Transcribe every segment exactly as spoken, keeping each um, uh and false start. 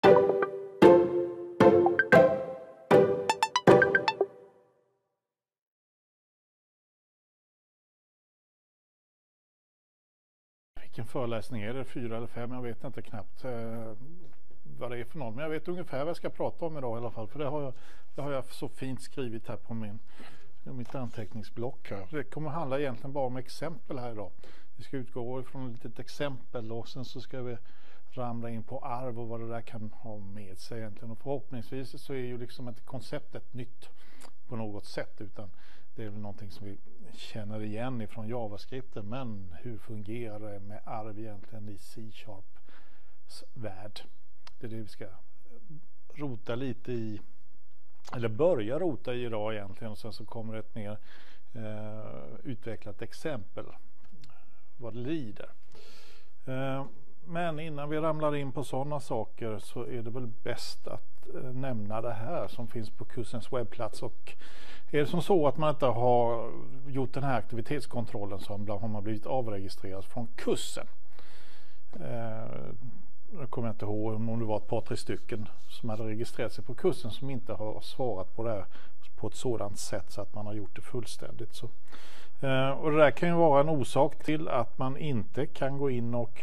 Vilken föreläsning är det? Fyra eller fem? Jag vet inte knappt eh, vad det är för någon. Men jag vet ungefär vad jag ska prata om idag i alla fall. För det har jag, det har jag så fint skrivit här på min, mitt anteckningsblock här. Det kommer handla egentligen bara om exempel här idag. Vi ska utgå ifrån ett litet exempel och sen så ska vi ramla in på arv och vad det där kan ha med sig egentligen. Och förhoppningsvis så är ju liksom inte konceptet nytt på något sätt, utan det är väl någonting som vi känner igen ifrån JavaScripten. Men hur fungerar det med arv egentligen i C-sharps värld? Det är det vi ska rota lite i, eller börja rota i idag egentligen, och sen så kommer ett mer eh, utvecklat exempel vad det lider. Eh, men innan vi ramlar in på sådana saker så är det väl bäst att eh, nämna det här som finns på kursens webbplats. Och är det som så att man inte har gjort den här aktivitetskontrollen så har man blivit avregistrerad från kursen. Eh, jag kommer inte ihåg om det var ett par tre stycken som hade registrerat sig på kursen som inte har svarat på det här på ett sådant sätt så att man har gjort det fullständigt. Så. Eh, och det där kan ju vara en orsak till att man inte kan gå in och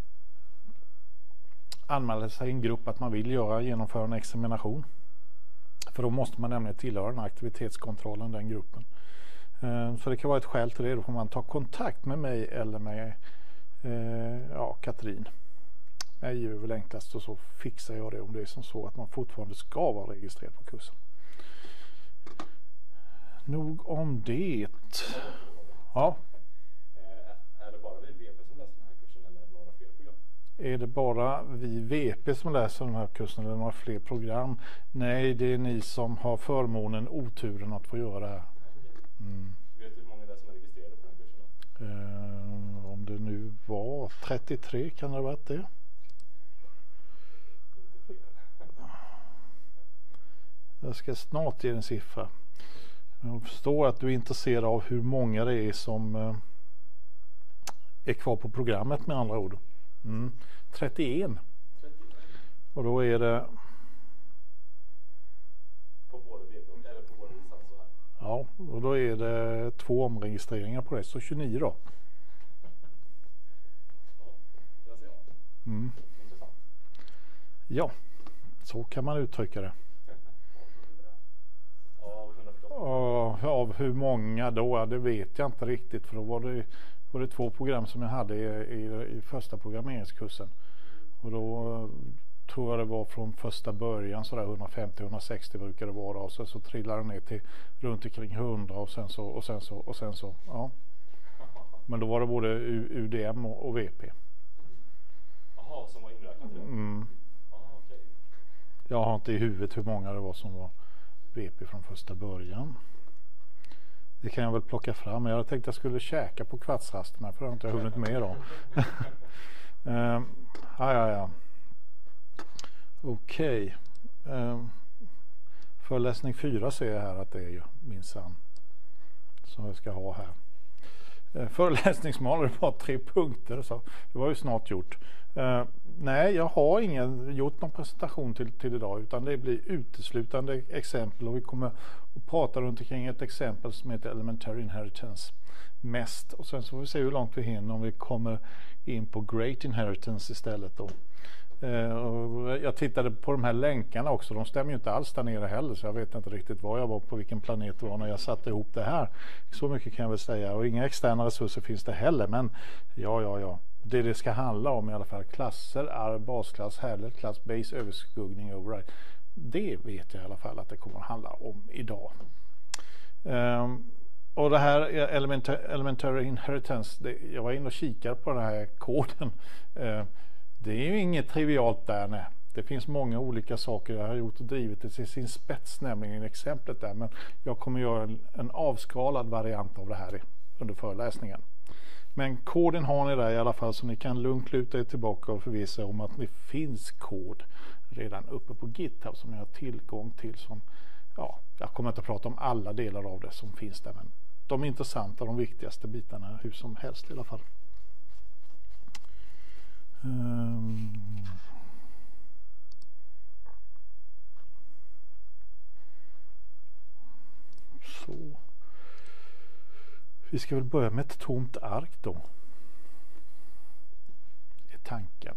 anmäla sig i en grupp att man vill göra, genomföra en examination. För då måste man nämligen tillhöra den här aktivitetskontrollen, den gruppen. Eh, så det kan vara ett skäl till det. Då får man ta kontakt med mig eller med eh, ja, Katrin. Mig är väl enklast och så fixar jag det om det är som så att man fortfarande ska vara registrerad på kursen. Nog om det. Ja. Är det bara vi V P som läser den här kursen eller några fler program? Är det bara vi V P som läser den här kursen eller några fler program? Nej, det är ni som har förmånen, oturen att få göra det här. Mm. Vet du hur många det är som är registrerade på den här kursen då? Uh, om det nu var trettiotre kan det ha varit det. Jag ska snart ge en siffra. Jag förstår att du är intresserad av hur många det är som uh, är kvar på programmet med andra ord. Mm. trettioen. trettioen. Och då är det... På både V P och eller på både licens och här. Ja, och då är det två omregistreringar på det. Så tjugonio då. Ja, jag ser jag. Mm. Intressant. Ja, så kan man uttrycka det. Och av hur många då, det vet jag inte riktigt, för då var det, var det två program som jag hade i, i, i första programmeringskursen. Och då tror jag det var från första början sådär hundrafemtio till hundrasextio brukar det vara, och sen så trillade det ner till runt omkring hundra och sen så och sen så och sen så ja. Men då var det både U D M och, och V P. Jaha, som var inräknat i det? Mm. Ah, okay. Jag har inte i huvudet hur många det var som var V P från första början. Det kan jag väl plocka fram. Jag hade tänkt att jag skulle käka på kvartsrasterna, för det har inte jag hunnit med då. uh, ja, ja, ja. Okej. Okay. Uh, föreläsning fyra ser jag här att det är ju minsann som jag ska ha här. Uh, föreläsningsmål är bara tre punkter, så det var ju snart gjort. Uh, nej, jag har ingen gjort någon presentation till, till idag, utan det blir uteslutande exempel, och vi kommer att prata runt omkring ett exempel som heter Elementary Inheritance mest, och sen så får vi se hur långt vi hinner om vi kommer in på Great Inheritance istället då. Uh, och jag tittade på de här länkarna också, de stämmer ju inte alls där nere heller, så jag vet inte riktigt var jag var, på vilken planet det var när jag satte ihop det här. Så mycket kan jag väl säga, och inga externa resurser finns det heller, men ja, ja, ja. Det det ska handla om i alla fall, klasser, arv, basklass, härlighet, klass, base, överskuggning, override. Det vet jag i alla fall att det kommer att handla om idag. Um, och det här elementary, elementary inheritance, det, jag var inne och kikade på den här koden. Uh, det är ju inget trivialt där, nej. Det finns många olika saker jag har gjort och drivit det till sin spets, nämligen exemplet där. Men jag kommer göra en, en avskalad variant av det här under föreläsningen. Men koden har ni där i alla fall, så ni kan lugnt luta er tillbaka och förvissa er om att det finns kod redan uppe på GitHub som ni har tillgång till. Som, ja, jag kommer inte att prata om alla delar av det som finns där, men de intressanta, de viktigaste bitarna hur som helst i alla fall. Um. Vi ska väl börja med ett tomt ark då. Är tanken.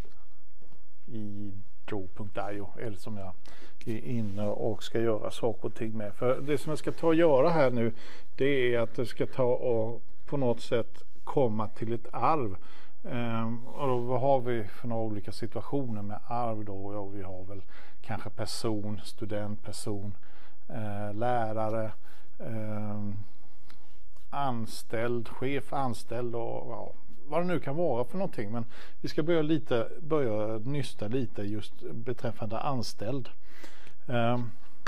I draw punkt i o är det som jag är inne och ska göra saker och ting med. För det som jag ska ta och göra här nu, det är att jag ska ta och på något sätt komma till ett arv. Um, och då, vad har vi för några olika situationer med arv då? Ja, vi har väl kanske person, student, person, eh, lärare, eh, anställd, chef, anställd och ja, vad det nu kan vara för någonting. Men vi ska börja lite, börja nysta lite just beträffande anställd. Um,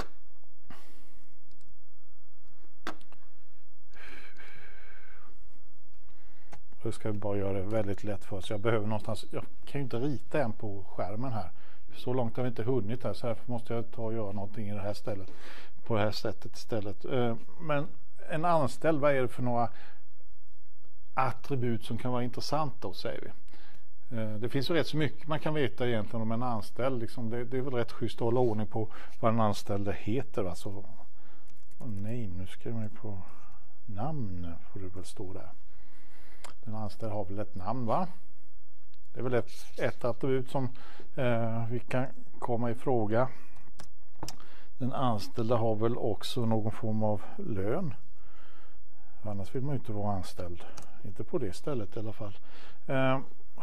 Nu ska vi bara göra det väldigt lätt för oss. Jag behöver någonstans, jag kan ju inte rita än på skärmen här. Så långt har vi inte hunnit här, så därför måste jag ta och göra någonting i det här stället. På det här sättet istället. Men en anställd, vad är det för några attribut som kan vara intressanta då, säger vi. Det finns ju rätt så mycket man kan veta egentligen om en anställd. Liksom det, det är väl rätt schysst att hålla ordning på vad en anställd heter. Alltså, oh, nej, nu skriver man ju på namn, får det väl stå där. Den anställda har väl ett namn, va? Det är väl ett, ett attribut som eh, vi kan komma i fråga. Den anställda har väl också någon form av lön. Annars vill man ju inte vara anställd. Inte på det stället i alla fall. Eh,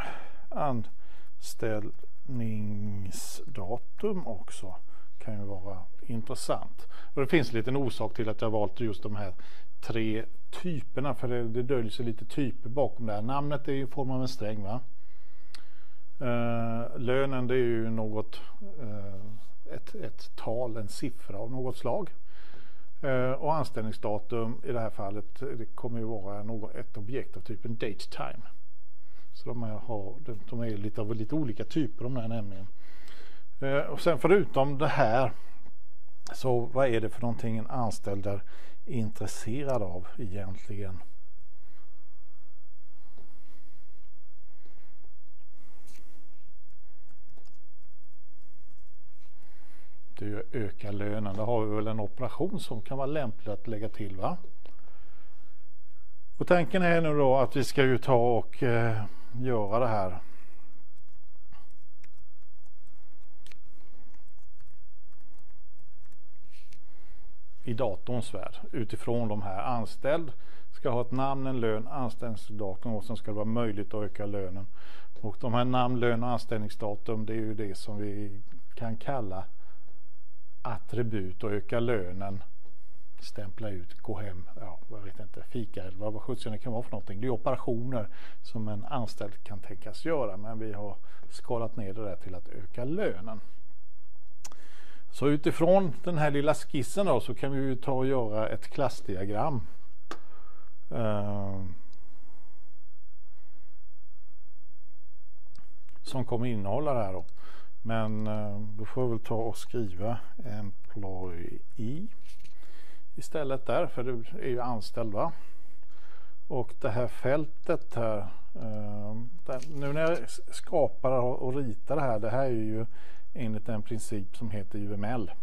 anställningsdatum också kan ju vara intressant. Och det finns en liten orsak till att jag valt just de här tre typerna, för det, det döljer sig lite typer bakom det här. Namnet är ju i form av en sträng, va? Uh, lönen, det är ju något uh, ett, ett tal, en siffra av något slag. Uh, och anställningsdatum i det här fallet, det kommer ju vara något, ett objekt av typen date time. Så de, här har, de, de är lite av lite olika typer, de här nämligen. Uh, och sen förutom det här, så vad är det för någonting en anställd är intresserad av egentligen? Det är ju öka lönen. Då har vi väl en operation som kan vara lämplig att lägga till, va? Och tanken är nu då att vi ska ju ta och eh, göra det här. I datorns värld utifrån de här. Anställd ska ha ett namn, en lön, anställningsdatum, och sen ska det vara möjligt att öka lönen. Och de här namn, lön och anställningsdatum, det är ju det som vi kan kalla attribut. Och öka lönen, stämpla ut, gå hem, ja, jag vet inte, fika eller vad sjutton det kan vara för någonting. Det är operationer som en anställd kan tänkas göra, men vi har skalat ner det där till att öka lönen. Så utifrån den här lilla skissen då, så kan vi ju ta och göra ett klassdiagram. Uh, som kommer innehålla det här då. Men uh, då får vi väl ta och skriva employee istället där, för det är ju anställd, va? Och det här fältet här, uh, där, nu när jag skapar och ritar det här, det här är ju enligt en princip som heter U M L.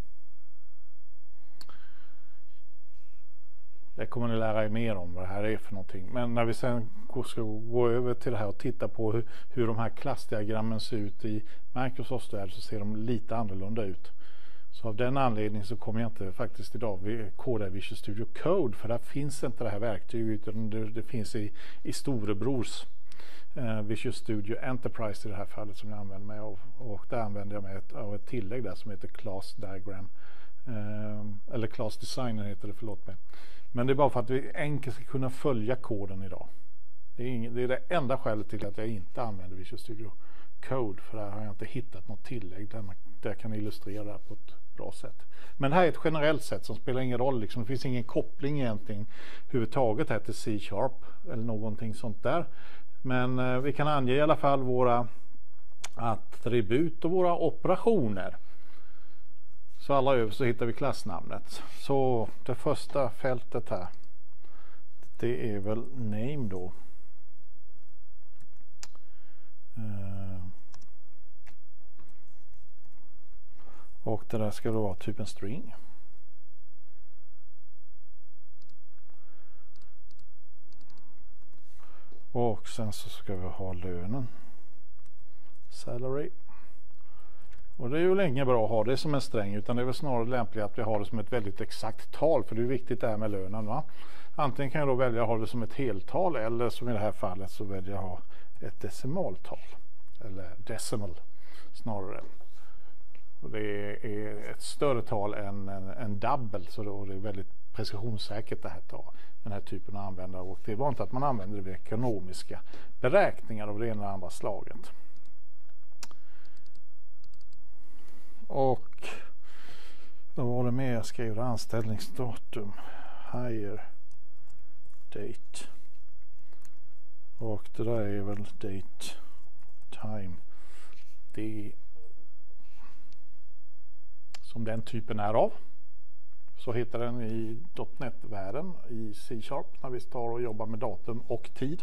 Det kommer ni lära er mer om vad det här är för någonting. Men när vi sen ska gå över till det här och titta på hur, hur de här klassdiagrammen ser ut i Microsoft värld, så ser de lite annorlunda ut. Så av den anledningen så kommer jag inte faktiskt idag koda i Visual Studio Code, för där finns inte det här verktyget, utan det, det finns i, i storebrors Uh, Visual Studio Enterprise i det här fallet som jag använder mig av, och där använder jag mig ett, av ett tillägg där som heter Class Diagram uh, eller Class Designer heter det, förlåt mig. Men det är bara för att vi enkelt ska kunna följa koden idag. Det är, ing, det är det enda skälet till att jag inte använder Visual Studio Code, för där har jag inte hittat något tillägg där, man, där jag kan illustrera det här på ett bra sätt. Men det här är ett generellt sätt som spelar ingen roll, liksom. Det finns ingen koppling egentligen överhuvudtaget här till C-sharp eller någonting sånt där. Men eh, vi kan ange i alla fall våra attribut och våra operationer. Så alla över så hittar vi klassnamnet. Så det första fältet här, det är väl name då. Eh, och det där ska då vara typ en string. Och sen så ska vi ha lönen. Salary. Och det är ju länge bra att ha det som en sträng, utan det är väl snarare lämpligt att vi har det som ett väldigt exakt tal, för det är viktigt det här med lönen, va? Antingen kan jag då välja att ha det som ett heltal, eller som i det här fallet så väljer jag att ha ett decimaltal. Eller decimal snarare. Och det är ett större tal än en, en double, så då, det är väldigt precisionssäkert det här tal, den här typen av användare. Och det var inte att man använder det vid ekonomiska beräkningar av det ena eller andra slaget. Och då var det med jag skrev anställningsdatum, hire date, och det där är väl date time, det som den typen är av, så heter den i .NET-världen i C-sharp när vi tar och jobbar med datum och tid.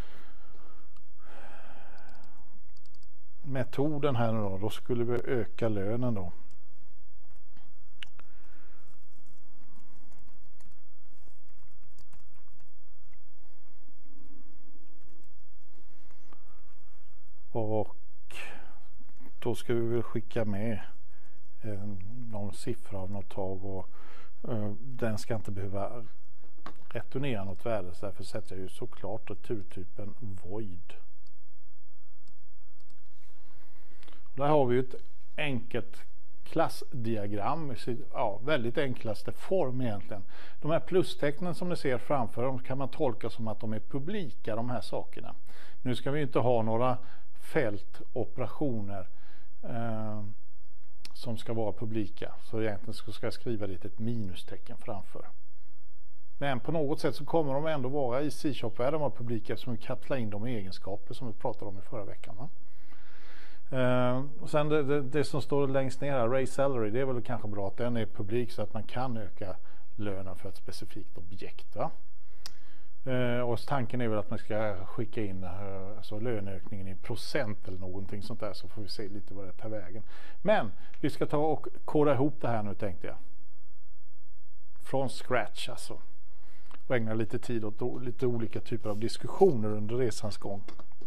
Metoden här nu då, då skulle vi öka lönen då. Och då ska vi väl skicka med en, någon siffra av något tag, och uh, den ska inte behöva returnera något värde, så därför sätter jag ju såklart returtypen void. Där har vi ett enkelt klassdiagram, ja, väldigt enklaste form egentligen. De här plustecknen som ni ser framför dem kan man tolka som att de är publika, de här sakerna. Nu ska vi inte ha några fältoperationer eh, som ska vara publika, så egentligen ska jag skriva dit ett minustecken framför. Men på något sätt så kommer de ändå vara i C-sharp-världen vara publika, som vi kapslar in de egenskaper som vi pratade om i förra veckan, va? Uh, och sen det, det, det som står längst ner här, raise salary, det är väl kanske bra att den är publik så att man kan öka lönen för ett specifikt objekt, va? Uh, och tanken är väl att man ska skicka in uh, alltså löneökningen i procent eller någonting sånt där, så får vi se lite vad det tar vägen. Men vi ska ta och koda ihop det här nu, tänkte jag. Från scratch alltså. Och ägna lite tid åt lite olika typer av diskussioner under resans gång.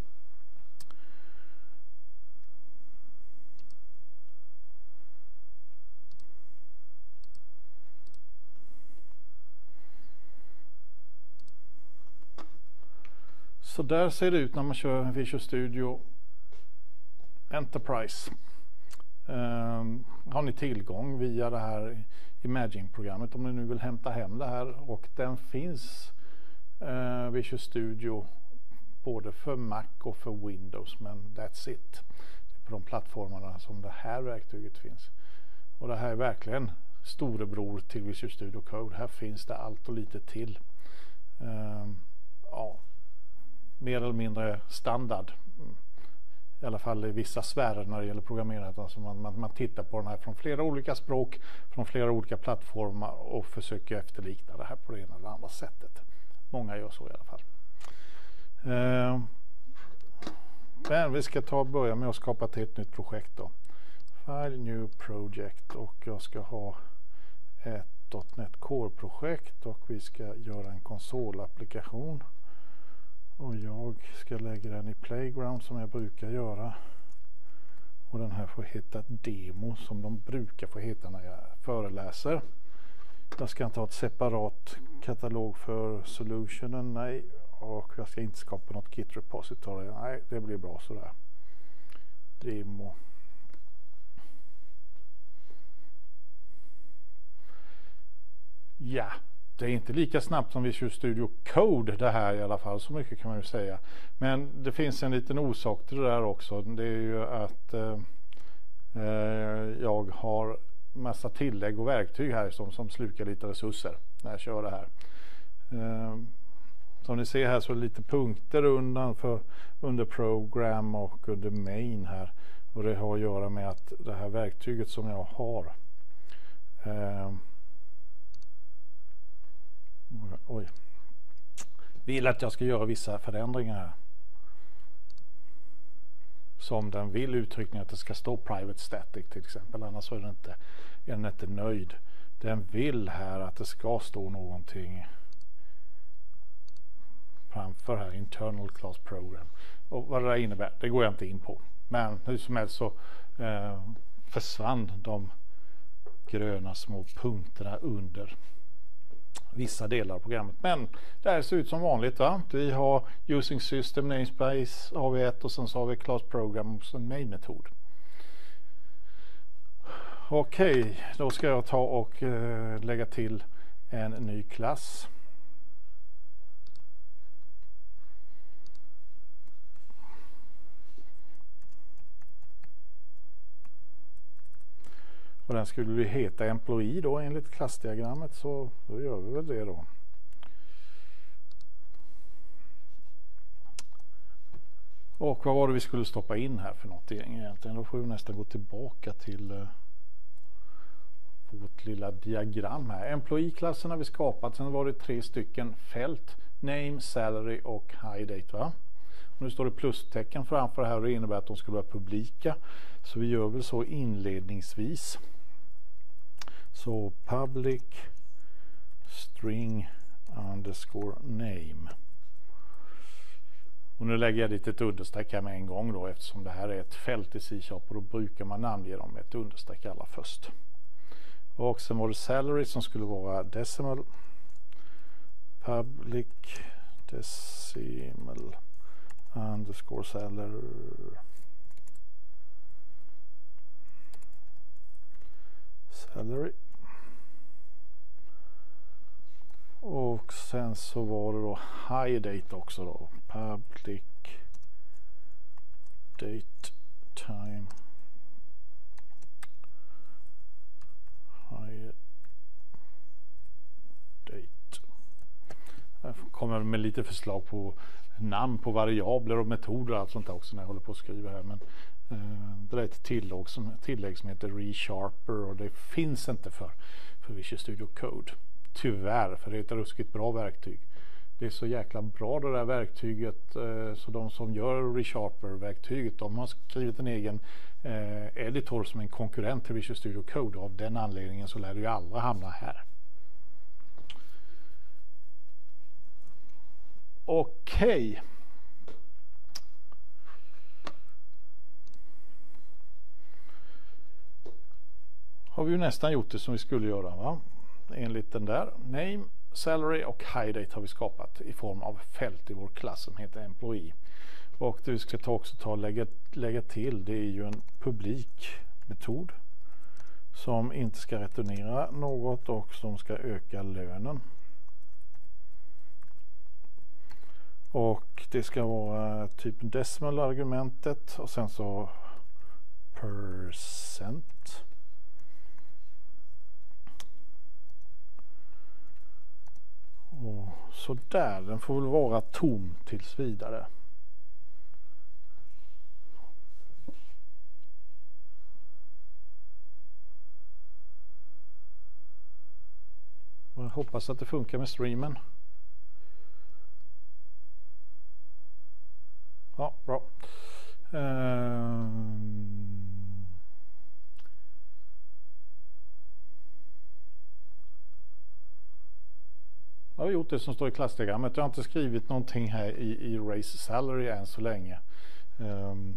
Så där ser det ut när man kör Visual Studio Enterprise. Um, har ni tillgång via det här Imagine-programmet om ni nu vill hämta hem det här, och den finns uh, Visual Studio både för Mac och för Windows, men that's it. Det är på de plattformarna som det här verktyget finns. Och det här är verkligen storebror till Visual Studio Code. Här finns det allt och lite till. Um, ja. Mer eller mindre standard, i alla fall i vissa sfärer när det gäller programmerandet. Alltså man, man, man tittar på den här från flera olika språk, från flera olika plattformar, och försöker efterlikna det här på det ena eller andra sättet. Många gör så i alla fall. Eh, men vi ska ta och börja med att skapa ett helt nytt projekt då. File, new project, och jag ska ha ett .NET Core-projekt, och vi ska göra en konsolapplikation. Och jag ska lägga den i Playground som jag brukar göra. Och den här får heta Demo, som de brukar få heta när jag föreläser. Jag ska inte ha ett separat katalog för solutionen, nej. Och jag ska inte skapa något Git repository, nej, det blir bra sådär. Demo. Ja. Det är inte lika snabbt som Visual Studio Code det här i alla fall, så mycket kan man ju säga. Men det finns en liten orsak till det där också. Det är ju att eh, jag har massa tillägg och verktyg här som, som slukar lite resurser när jag kör det här. Eh, som ni ser här så är det lite punkter undan för, under program och under main här. Och det har att göra med att det här verktyget som jag har eh, Oj. Vill att jag ska göra vissa förändringar här. Som den vill uttryckningen att det ska stå private static till exempel, annars är den inte, är den inte nöjd. Den vill här att det ska stå någonting framför här, internal class program. Och vad det där innebär, det går jag inte in på. Men hur som helst så eh, försvann de gröna små punkterna under vissa delar av programmet. Men det här ser ut som vanligt, va? Vi har using system namespace har vi ett och sen så har vi class program och en main-metod. Okej, okay, då ska jag ta och eh, lägga till en ny klass. Och den skulle vi heta employee då enligt klassdiagrammet, så då gör vi väl det då. Och vad var det vi skulle stoppa in här för något egentligen? Då får vi nästan gå tillbaka till uh, vårt lilla diagram här. Employee-klassen har vi skapat, sen var det tre stycken fält, name, salary och high date, va? Och nu står det plustecken framför det här och det innebär att de ska vara publika. Så vi gör väl så inledningsvis. Så public string underscore name. Och nu lägger jag dit ett understreck här med en gång då, eftersom det här är ett fält i C-sharp och då brukar man namnge dem med ett understreck allra först. Och sen var det salary som skulle vara decimal. Public decimal underscore salary. Salary. Och sen så var det då high date också då. Public date time. High date. Jag kommer med lite förslag på namn på variabler och metoder och allt sånt där också när jag håller på att skriva här. Men eh, det är ett tillägg som, tillägg som heter ReSharper och det finns inte för, för Visual Studio Code. Tyvärr, för det är ett ruskigt bra verktyg. Det är så jäkla bra det där verktyget, eh, så de som gör ReSharper-verktyget, de har skrivit en egen eh, editor som en konkurrent till Visual Studio Code. Av den anledningen så lär det ju alla hamna här. Okej. Okay. Har vi ju nästan gjort det som vi skulle göra, va? Enligt den där. Name, salary och high date har vi skapat i form av fält i vår klass som heter employee. Och det vi ska ta också ta och lägga, lägga till, det är ju en publik metod som inte ska returnera något och som ska öka lönen. Och det ska vara typ decimal argumentet och sen så percent. Och så där, den får väl vara tom tills vidare. Och jag hoppas att det funkar med streamen. Ja, bra. Um... Jag har gjort det som står i klassdiagrammet. Jag har inte skrivit någonting här i, i raise salary än så länge. Um...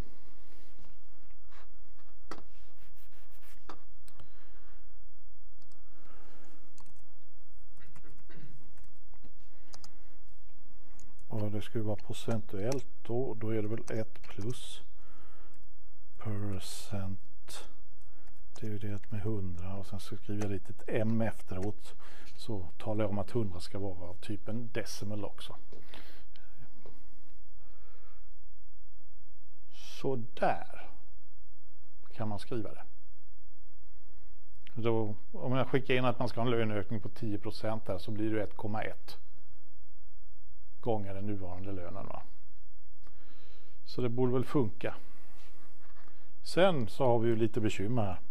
Och det skulle vara procentuellt då, då är det väl ett plus percent dividerat med hundra och sen så skriver jag lite ett m efteråt, så talar jag om att hundra ska vara av typen decimal också. Så där kan man skriva det. Då, om jag skickar in att man ska ha en löneökning på tio procent här så blir det ett komma ett gånger den nuvarande lönen, va? Så det borde väl funka. Sen så har vi ju lite bekymmer här.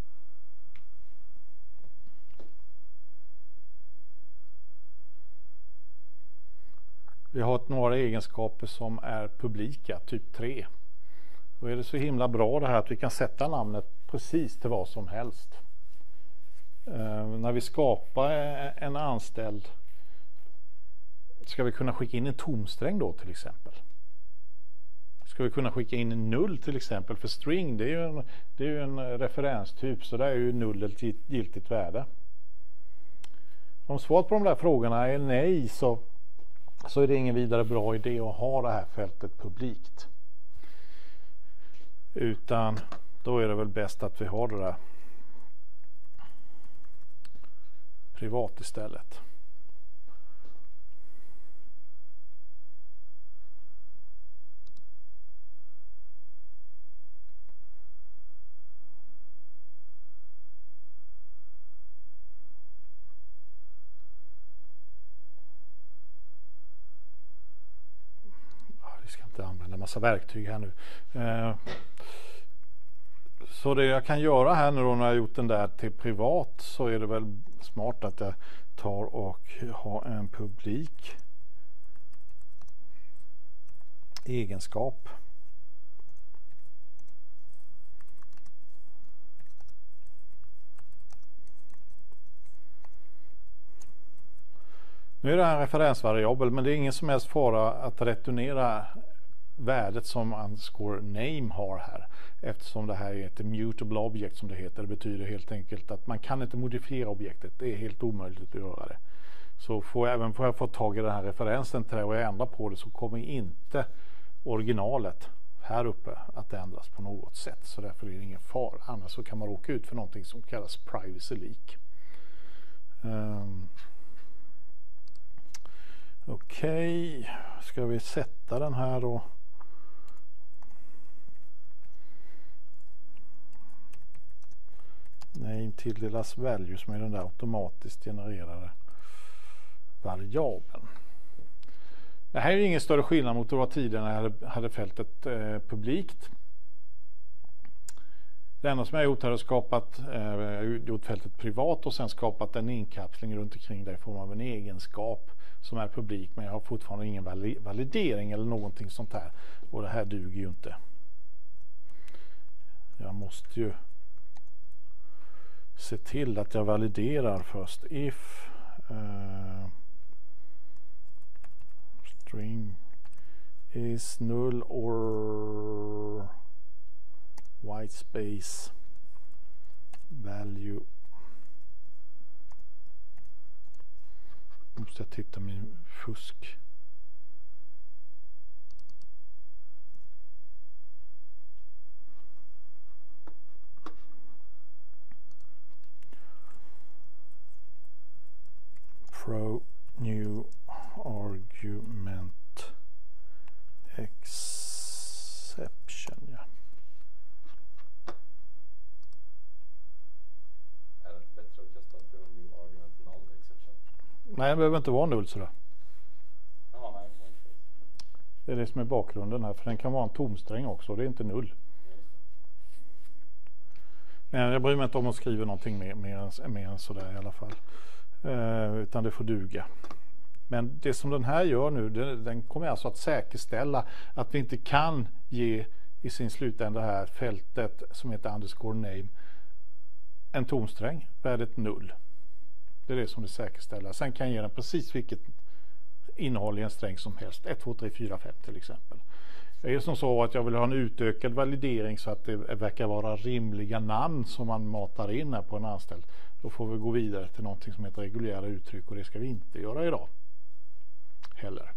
Vi har några egenskaper som är publika, typ tre. Då är det så himla bra det här att vi kan sätta namnet precis till vad som helst. Eh, när vi skapar en anställd ska vi kunna skicka in en tomsträng då till exempel? Ska vi kunna skicka in en null till exempel? För string, det är ju en, det är ju en referenstyp, så där är ju null ett giltigt värde. Om svaret på de där frågorna är nej, så, så är det ingen vidare bra idé att ha det här fältet publikt. Utan då är det väl bäst att vi har det där privat istället. Vi ska inte använda massa verktyg här nu. Eh, så det jag kan göra här nu då, när jag gjort den där till privat, så är det väl smart att jag tar och har en publik egenskap. Nu är det här en referensvariabel, men det är ingen som helst fara att returnera värdet som underscore name har här, eftersom det här är ett immutable object som det heter. Det betyder helt enkelt att man kan inte modifiera objektet. Det är helt omöjligt att göra det. Så får jag, även får jag få tag i den här referensen till det och jag ändrar på det, så kommer inte originalet här uppe att ändras på något sätt. Så därför är det ingen fara. Annars så kan man råka ut för någonting som kallas privacy leak. Um, Okej, okay. Ska vi sätta den här då? Nej, tilldelas value som är den där automatiskt genererade variabeln. Det här är ingen större skillnad mot det var tidigare när jag hade, hade fältet eh, publikt. Det enda som jag har gjort här är skapat eh, gjort fältet privat och sen skapat en inkapsling runt omkring det i form av en egenskap som är publik, men jag har fortfarande ingen validering eller någonting sånt här, och det här duger ju inte. Jag måste ju se till att jag validerar först. If uh, string is null or white space value. Måste jag titta min fusk. Pro new argument exception, ja. Är det inte bättre att kasta pro new argument null exception? Nej, det behöver inte vara null sådär. Ja, nej, nej. Det är det som är bakgrunden här, för den kan vara en tomsträng också, det är inte null. Men jag bryr mig inte om att skriva någonting mer, mer, än, mer än sådär i alla fall. Eh, utan det får duga. Men det som den här gör nu, den, den kommer alltså att säkerställa att vi inte kan ge i sin slutända här fältet som heter underscore name en tomsträng, värdet null. Det är det som det säkerställer. Sen kan jag ge den precis vilket innehåll i en sträng som helst. ett, två, tre, fyra, fem till exempel. Det är som så att jag vill ha en utökad validering så att det verkar vara rimliga namn som man matar in här på en anställd. Då får vi gå vidare till någonting som heter reguljära uttryck, och det ska vi inte göra idag heller.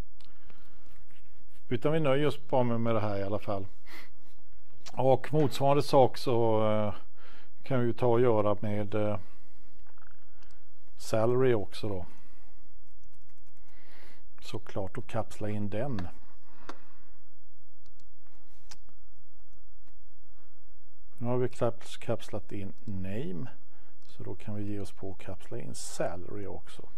Utan vi nöjer oss bara med det här i alla fall. Och motsvarande sak så uh, kan vi ju ta och göra med uh, salary också då. Såklart, och kapsla in den. Nu har vi kapslat in name, så då kan vi ge oss på att kapsla in salary också.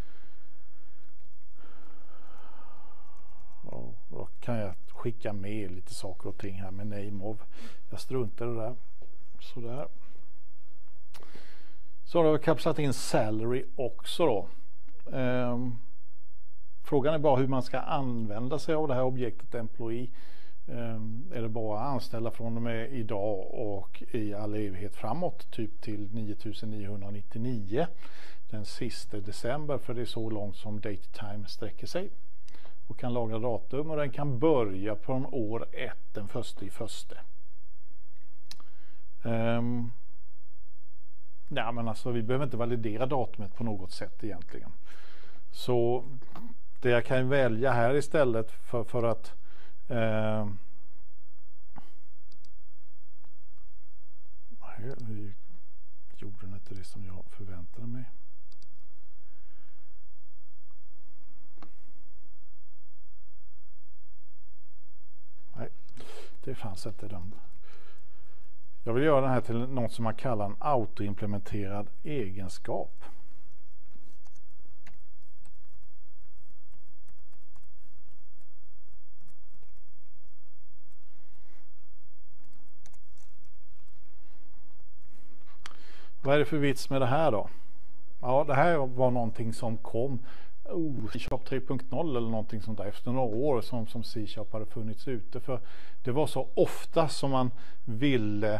Och då kan jag skicka med lite saker och ting här med name of. Jag struntar i det där. Sådär. Så då har vi kapslat in salary också då. Ehm, frågan är bara hur man ska använda sig av det här objektet employee. är det bara anställda från och med idag och i all evighet framåt, typ till nio tusen niohundranittionio den sista december, för det är så långt som datetime sträcker sig, och kan lagra datum, och den kan börja från år ett, den första i första. Um, ja, men alltså vi behöver inte validera datumet på något sätt egentligen, så det jag kan välja här istället för, för att uh, vi gjorde den inte det som jag förväntade mig. Nej, det fanns inte den. Jag vill göra den här till något som man kallar en autoimplementerad egenskap. Vad är det för vits med det här då? Ja, det här var någonting som kom oh, C-sharp tre punkt noll eller någonting sånt där efter några år som, som C-sharp hade funnits ute. För det var så ofta som man ville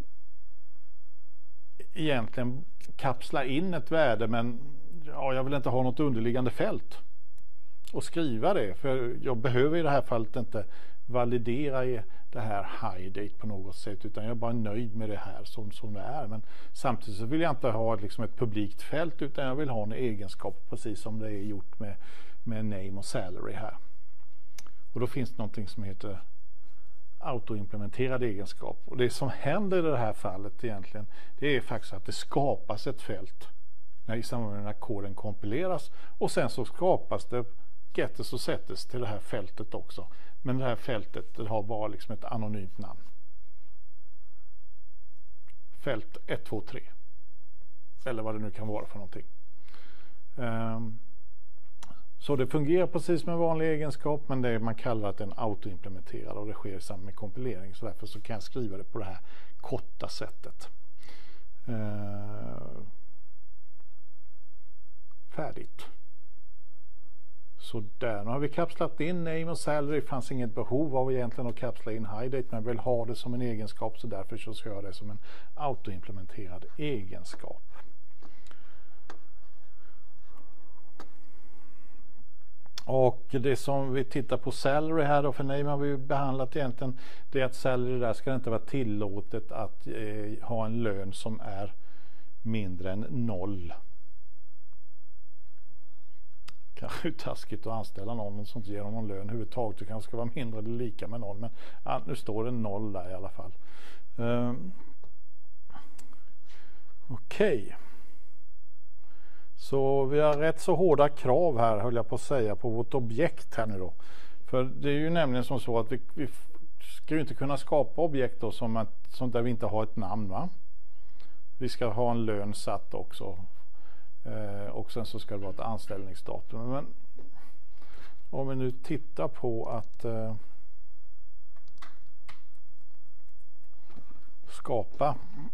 egentligen kapsla in ett värde, men ja, jag vill inte ha något underliggande fält och skriva det, för jag behöver i det här fallet inte validera i det här high date på något sätt, utan jag är bara nöjd med det här som, som det är. Men samtidigt så vill jag inte ha liksom ett publikt fält, utan jag vill ha en egenskap precis som det är gjort med, med name och salary här. Och då finns det någonting som heter autoimplementerad egenskap, och det som händer i det här fallet egentligen, det är faktiskt att det skapas ett fält när i samband med när koden kompileras, och sen så skapas det getters och setters till det här fältet också, men det här fältet det har bara liksom ett anonymt namn, fält ett två tre eller vad det nu kan vara för någonting. Um, så det fungerar precis som en vanlig egenskap, men det är, man kallar det en autoimplementerad, och det sker i samband med kompilering, så därför så kan jag skriva det på det här korta sättet. Uh, färdigt. Så där, nu har vi kapslat in name och salary. Det fanns inget behov av egentligen att kapsla in high date, men jag vill ha det som en egenskap, så därför så ska jag ha det som en autoimplementerad egenskap. Och det som vi tittar på salary här då, för name har vi behandlat egentligen, det är att salary där ska det inte vara tillåtet att eh, ha en lön som är mindre än noll. Kanske taskigt att anställa någon som inte ger någon lön överhuvudtaget. Det kanske ska vara mindre eller lika med noll, men ja, nu står det noll där i alla fall. Um, Okej. Okay. Så vi har rätt så hårda krav här, höll jag på att säga, på vårt objekt här nu då. För det är ju nämligen som så att vi, vi ska ju inte kunna skapa objekt då som, att, som där vi inte har ett namn, va? Vi ska ha en lön satt också. Eh, och sen så ska det vara ett anställningsdatum. Men om vi nu tittar på att eh, skapa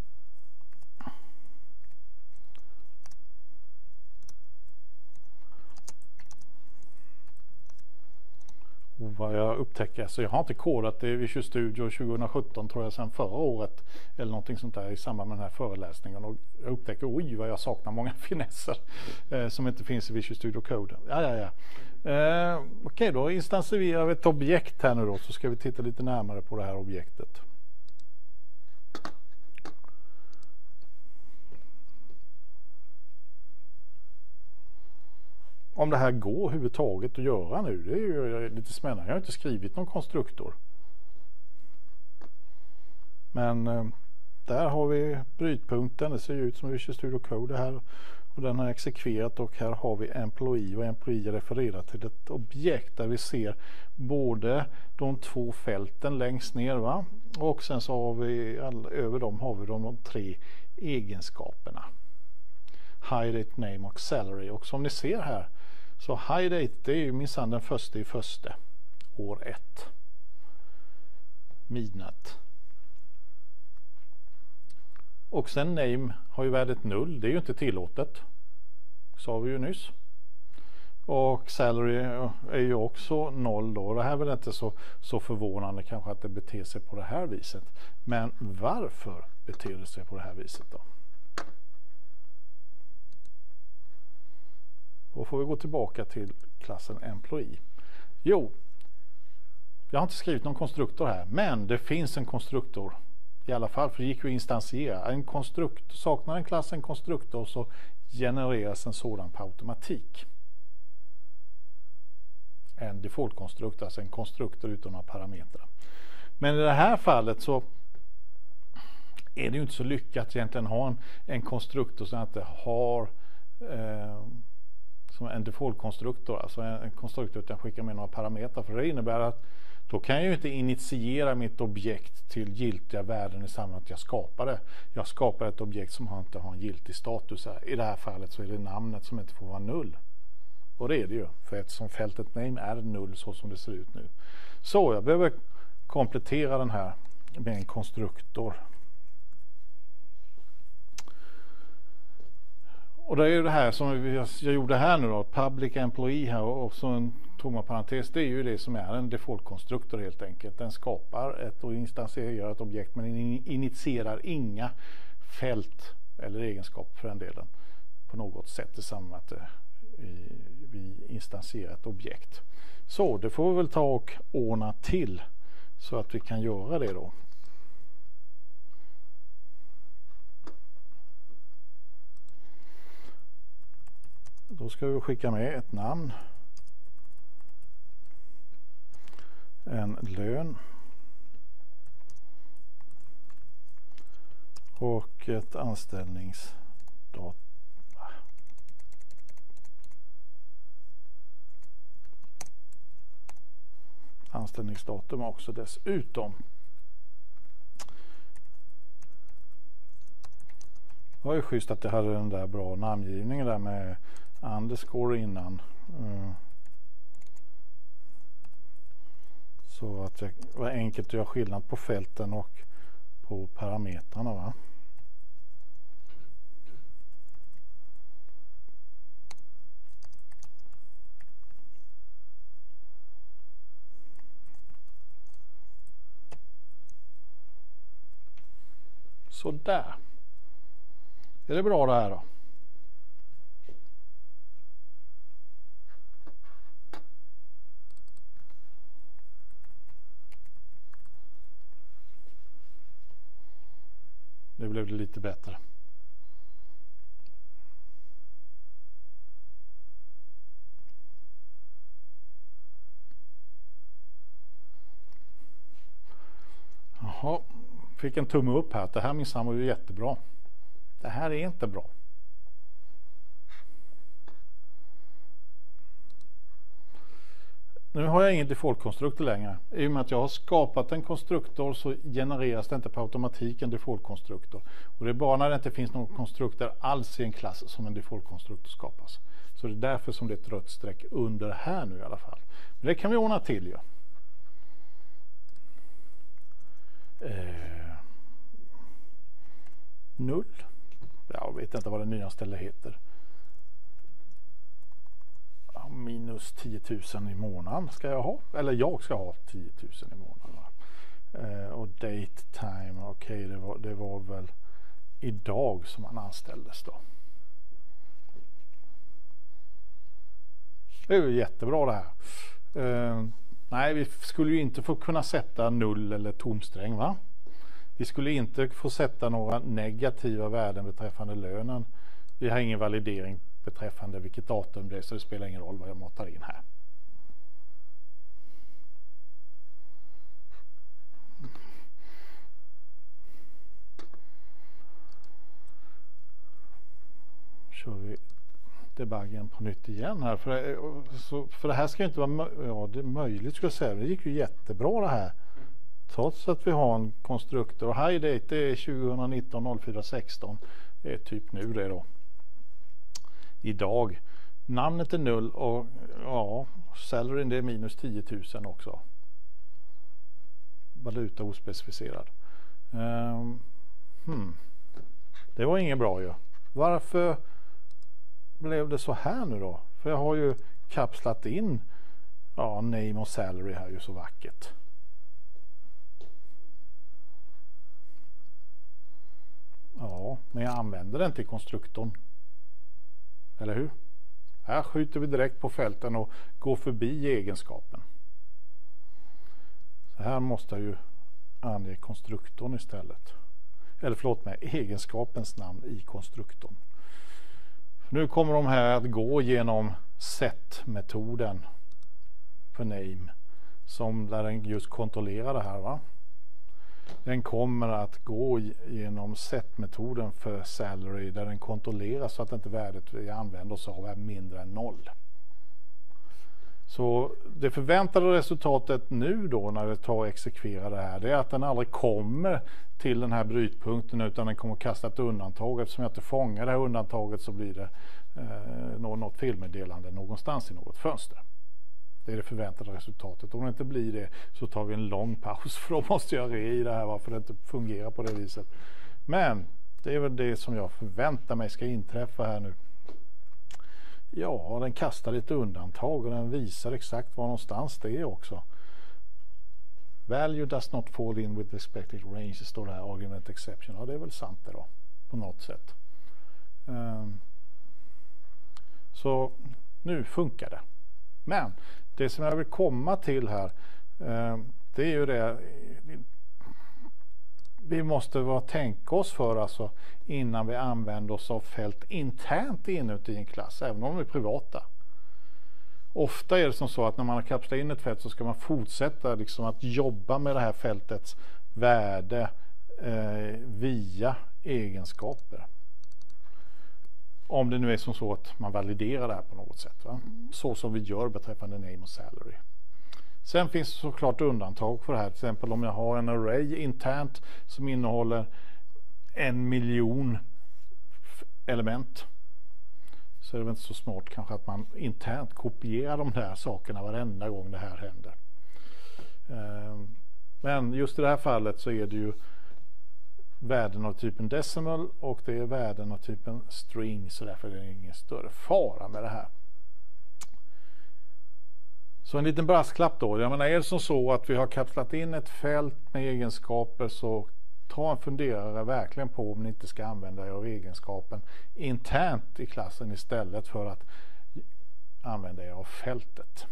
och vad jag upptäcker, så jag har inte kodat det i Visual Studio tjugohundrasjutton tror jag, sedan förra året eller någonting sånt där i samband med den här föreläsningen, och jag upptäcker oj vad jag saknar många finesser eh, som inte finns i Visual Studio Code. Ja, ja, ja. Eh, Okej, okay, då instansierar vi ett objekt här nu då, så ska vi titta lite närmare på det här objektet. Om det här går överhuvudtaget att göra nu, det är ju lite spännande. Jag har inte skrivit någon konstruktor. Men eh, där har vi brytpunkten. Det ser ut som Visual Studio Code här. Och den har exekverat, och här har vi employee, och employee refererar till ett objekt där vi ser både de två fälten längst ner, va? Och sen så har vi all, över dem har vi de, de tre egenskaperna. High date, name och salary. Och som ni ser här, så high date det är ju minsann den första i första år ett, midnatt. Och sen name har ju värdet noll, det är ju inte tillåtet, sa vi ju nyss. Och salary är ju också noll då. Det här är väl inte så, så förvånande kanske att det beter sig på det här viset. Men varför beter det sig på det här viset då? Då får vi gå tillbaka till klassen employee. Jo, jag har inte skrivit någon konstruktor här, men det finns en konstruktor. I alla fall, för det gick ju att instansiera. En konstruktor, saknar en klass en konstruktor så genereras en sådan på automatik. En default-konstruktor, alltså en konstruktor utan några parametrar. Men i det här fallet så är det ju inte så lyckat egentligen ha en, en konstruktor som inte har eh, som en default-konstruktor, alltså en, en konstruktor utan skickar med några parametrar, för det innebär att då kan jag ju inte initiera mitt objekt till giltiga värden i samband med att jag skapar det. Jag skapar ett objekt som inte har en giltig status här. I det här fallet så är det namnet som inte får vara null. Och det är det ju, för eftersom fältet name är null så som det ser ut nu. Så jag behöver komplettera den här med en konstruktor. Och det är ju det här som jag gjorde här nu då, public employee här och så en tomma parentes, det är ju det som är en default-konstruktor helt enkelt. Den skapar ett och instansierar ett objekt men initierar inga fält eller egenskaper för den delen på något sätt i samband med att vi instansierar ett objekt. Så det får vi väl ta och ordna till så att vi kan göra det då. Då ska vi skicka med ett namn, en lön och ett anställningsdatum. Anställningsdatum också dessutom. Det var ju schysst att jag hade den där bra namngivningen där med underscore innan. Så att det var enkelt att göra skillnad på fälten och på parametrarna, va? Så där. Är det bra det här då? Nu blev det lite bättre. Jaha, fick en tumme upp här. Det här minsann var ju jättebra. Det här är inte bra. Nu har jag ingen default-konstruktor längre. I och med att jag har skapat en konstruktor så genereras det inte på automatik en default-konstruktor. Och det är bara när det inte finns någon konstruktor alls i en klass som en default-konstruktor skapas. Så det är därför som det är ett rött streck under här nu i alla fall. Men det kan vi ordna till ju. Ja. Eh, null. Jag vet inte vad det nya ställe heter. Minus tio tusen i månaden ska jag ha. Eller jag ska ha tio tusen i månaden. Eh, och date time. Okej, okay, det, var, det var väl idag som han anställdes då. Det är ju jättebra det här. Eh, nej, vi skulle ju inte få kunna sätta null eller tomsträng, va? Vi skulle inte få sätta några negativa värden beträffande lönen. Vi har ingen validering beträffande vilket datum det är, så det spelar ingen roll vad jag matar in här. Kör vi debuggen på nytt igen här. För det, så, för det här ska inte vara ja, det är möjligt, ska jag säga. Det gick ju jättebra det här. Trots att vi har en konstruktor. Och high date är tjugonitton noll fyra sexton. Det är typ nu det då. Idag. Namnet är null och ja, salary det är minus tio tusen också. Valuta ospecificerad. Um, hmm. Det var ingen bra ju. Varför blev det så här nu då? För jag har ju kapslat in ja, name och salary här ju så vackert. Ja, men jag använder den till konstruktorn. Eller hur? Här skjuter vi direkt på fälten och går förbi egenskapen. Så här måste jag ju ange konstruktorn istället. Eller förlåt mig, egenskapens namn i konstruktorn. Nu kommer de här att gå genom set-metoden för name. Som där den just kontrollerar det här, va? Den kommer att gå genom set-metoden för salary där den kontrollerar så att inte värdet vi använder oss av är mindre än noll. Så det förväntade resultatet nu då när vi tar och exekverar det här, det är att den aldrig kommer till den här brytpunkten utan den kommer kasta ett undantag. Eftersom jag inte fångar det här undantaget så blir det eh, något felmeddelande någonstans i något fönster. Det är det förväntade resultatet. Om det inte blir det så tar vi en lång paus för då måste jag re i det här varför det inte fungerar på det viset. Men det är väl det som jag förväntar mig ska inträffa här nu. Ja, den kastar lite undantag och den visar exakt var någonstans det är också. Value does not fall in with expected range, står det här argument exception. Ja, det är väl sant det då på något sätt. Um, så nu funkar det. Men det som jag vill komma till här um, det är ju det vi måste vara tänka oss för alltså innan vi använder oss av fält internt inuti en klass, även om de är privata. Ofta är det som så att när man har kapslat in ett fält så ska man fortsätta liksom att jobba med det här fältets värde eh, via egenskaper. Om det nu är som så att man validerar det här på något sätt. Va? Så som vi gör beträffande name och salary. Sen finns det såklart undantag för det här. Till exempel om jag har en array internt som innehåller en miljon element. Så är det väl inte så smart kanske att man internt kopierar de där sakerna varenda gång det här händer. Men just i det här fallet så är det ju värden av typen decimal och det är värden av typen string, så därför är det ingen större fara med det här. Så en liten brasklapp då. Jag menar, är det som så att vi har kapslat in ett fält med egenskaper så ta en funderare verkligen på om ni inte ska använda er av egenskapen internt i klassen istället för att använda er av fältet.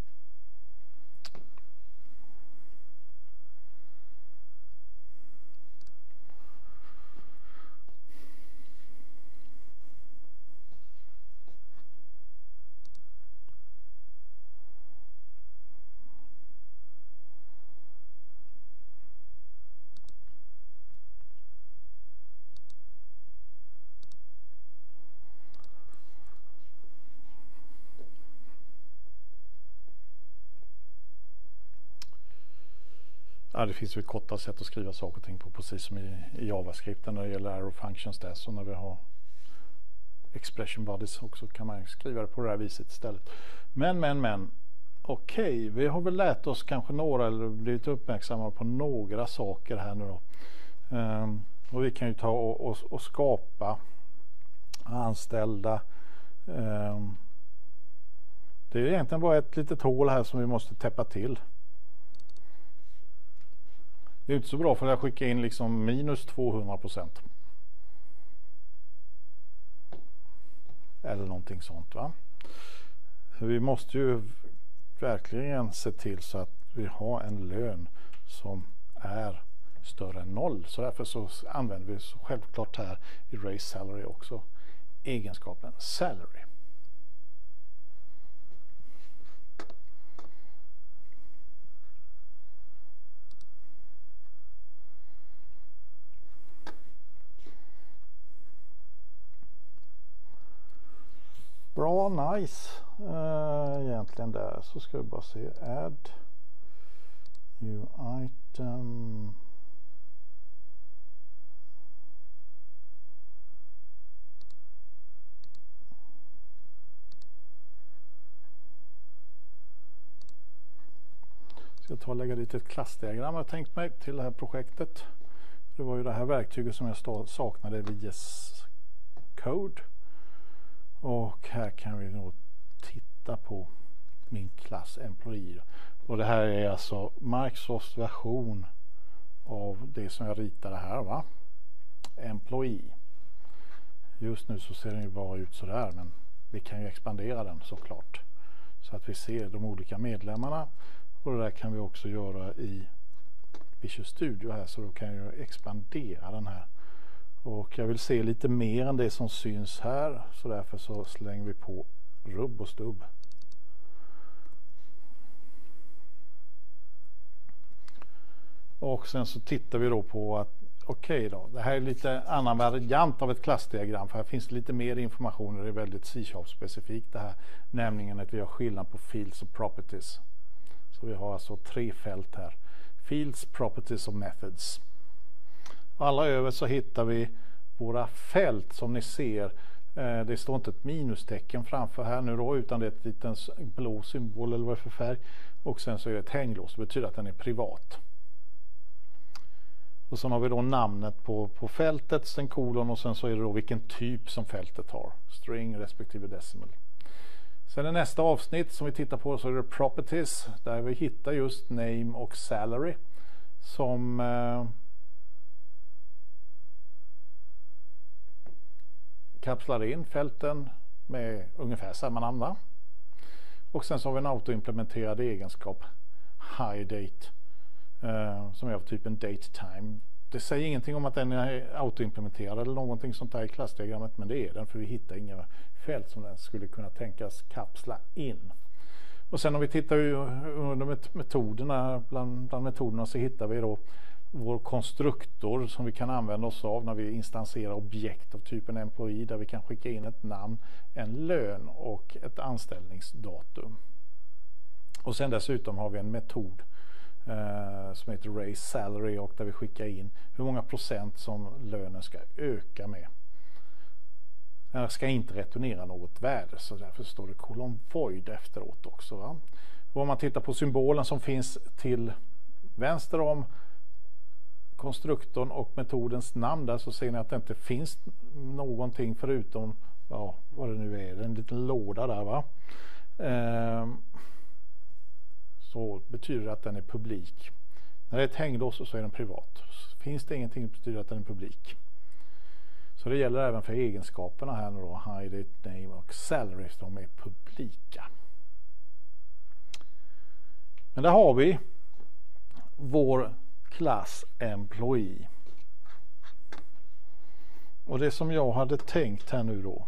Ja, det finns ju korta sätt att skriva saker och ting på, precis som i, i JavaScript när det gäller arrow functions där, så när vi har expression bodies också kan man skriva det på det här viset istället. Men, men, men okej, okay, vi har väl lärt oss kanske några eller blivit uppmärksamma på några saker här nu då. Um, och vi kan ju ta och, och, och skapa anställda. Um, det är egentligen bara ett litet hål här som vi måste täppa till. Det är inte så bra för att jag skickar in liksom minus tvåhundra procent. Eller någonting sånt, va? Så vi måste ju verkligen se till så att vi har en lön som är större än noll. Så därför så använder vi så självklart här i raise salary också egenskapen salary. Bra, nice. Uh, egentligen där så ska vi bara se add new item. Ska ta och lägga dit ett klassdiagram jag tänkt mig till det här projektet. Det var ju det här verktyget som jag saknade i V S Code. Och här kan vi då titta titta på min klass Employee. Och det här är alltså Microsofts version av det som jag ritade här, va? Employee. Just nu så ser den ju bara ut så där, men vi kan ju expandera den såklart. Så att vi ser de olika medlemmarna. Och det där kan vi också göra i Visual Studio här, så då kan jag expandera den här. Och jag vill se lite mer än det som syns här, så därför så slänger vi på rubb och stubb. Och sen så tittar vi då på att okej okay då, det här är lite annan variant av ett klassdiagram, för här finns det lite mer information och det är väldigt C-sharp specifikt det här, nämligen att vi har skillnad på fields och properties. Så vi har alltså tre fält här. Fields, properties och methods. Alla över så hittar vi våra fält som ni ser. Eh, det står inte ett minustecken framför här nu då, utan det är ett liten blå symbol eller vad för färg. Och sen så är det ett hänglås, det betyder att den är privat. Och sen har vi då namnet på, på fältet, sen kolon, och sen så är det då vilken typ som fältet har. String respektive decimal. Sen i nästa avsnitt som vi tittar på så är det properties, där vi hittar just name och salary som eh, kapslar in fälten med ungefär samma namn, va? Och sen så har vi en autoimplementerad egenskap high date eh, som är av typen date time. Det säger ingenting om att den är autoimplementerad eller någonting sånt här i klassdiagrammet, men det är den, för vi hittar inga fält som den skulle kunna tänkas kapsla in. Och sen om vi tittar under metoderna, bland, bland metoderna så hittar vi då vår konstruktor som vi kan använda oss av när vi instanserar objekt av typen employee, där vi kan skicka in ett namn, en lön och ett anställningsdatum. Och sen dessutom har vi en metod eh, som heter raise salary, och där vi skickar in hur många procent som lönen ska öka med. Den ska inte returnera något värde, så därför står det colon void efteråt också, va? Och om man tittar på symbolen som finns till vänster om konstruktorn och metodens namn där, så ser ni att det inte finns någonting förutom, ja, vad det nu är, en liten låda där, va? Ehm, så betyder det att den är publik. När det är ett hänglås så är den privat. Finns det ingenting betyder det att den är publik. Så det gäller även för egenskaperna här nu då, high date, name och salary, de är publika. Men där har vi vår klass employee. Och det som jag hade tänkt här nu då,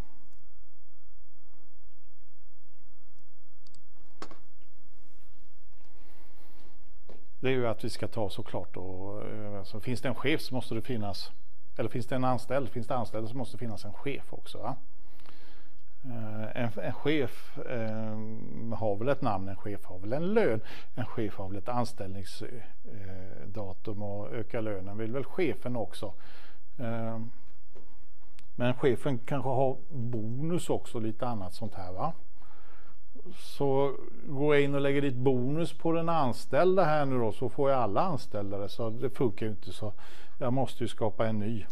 det är ju att vi ska ta såklart och alltså, finns det en chef så måste det finnas, eller finns det en anställd, finns det anställd så måste det finnas en chef också, va? En, en chef eh, har väl ett namn, en chef har väl en lön, en chef har väl ett anställningsdatum eh, och öka lönen vill väl chefen också. Eh, men chefen kanske har bonus också, lite annat sånt här, va? Så går jag in och lägger dit bonus på den anställda här nu då, så får jag alla anställda, så det funkar ju inte, så jag måste ju skapa en ny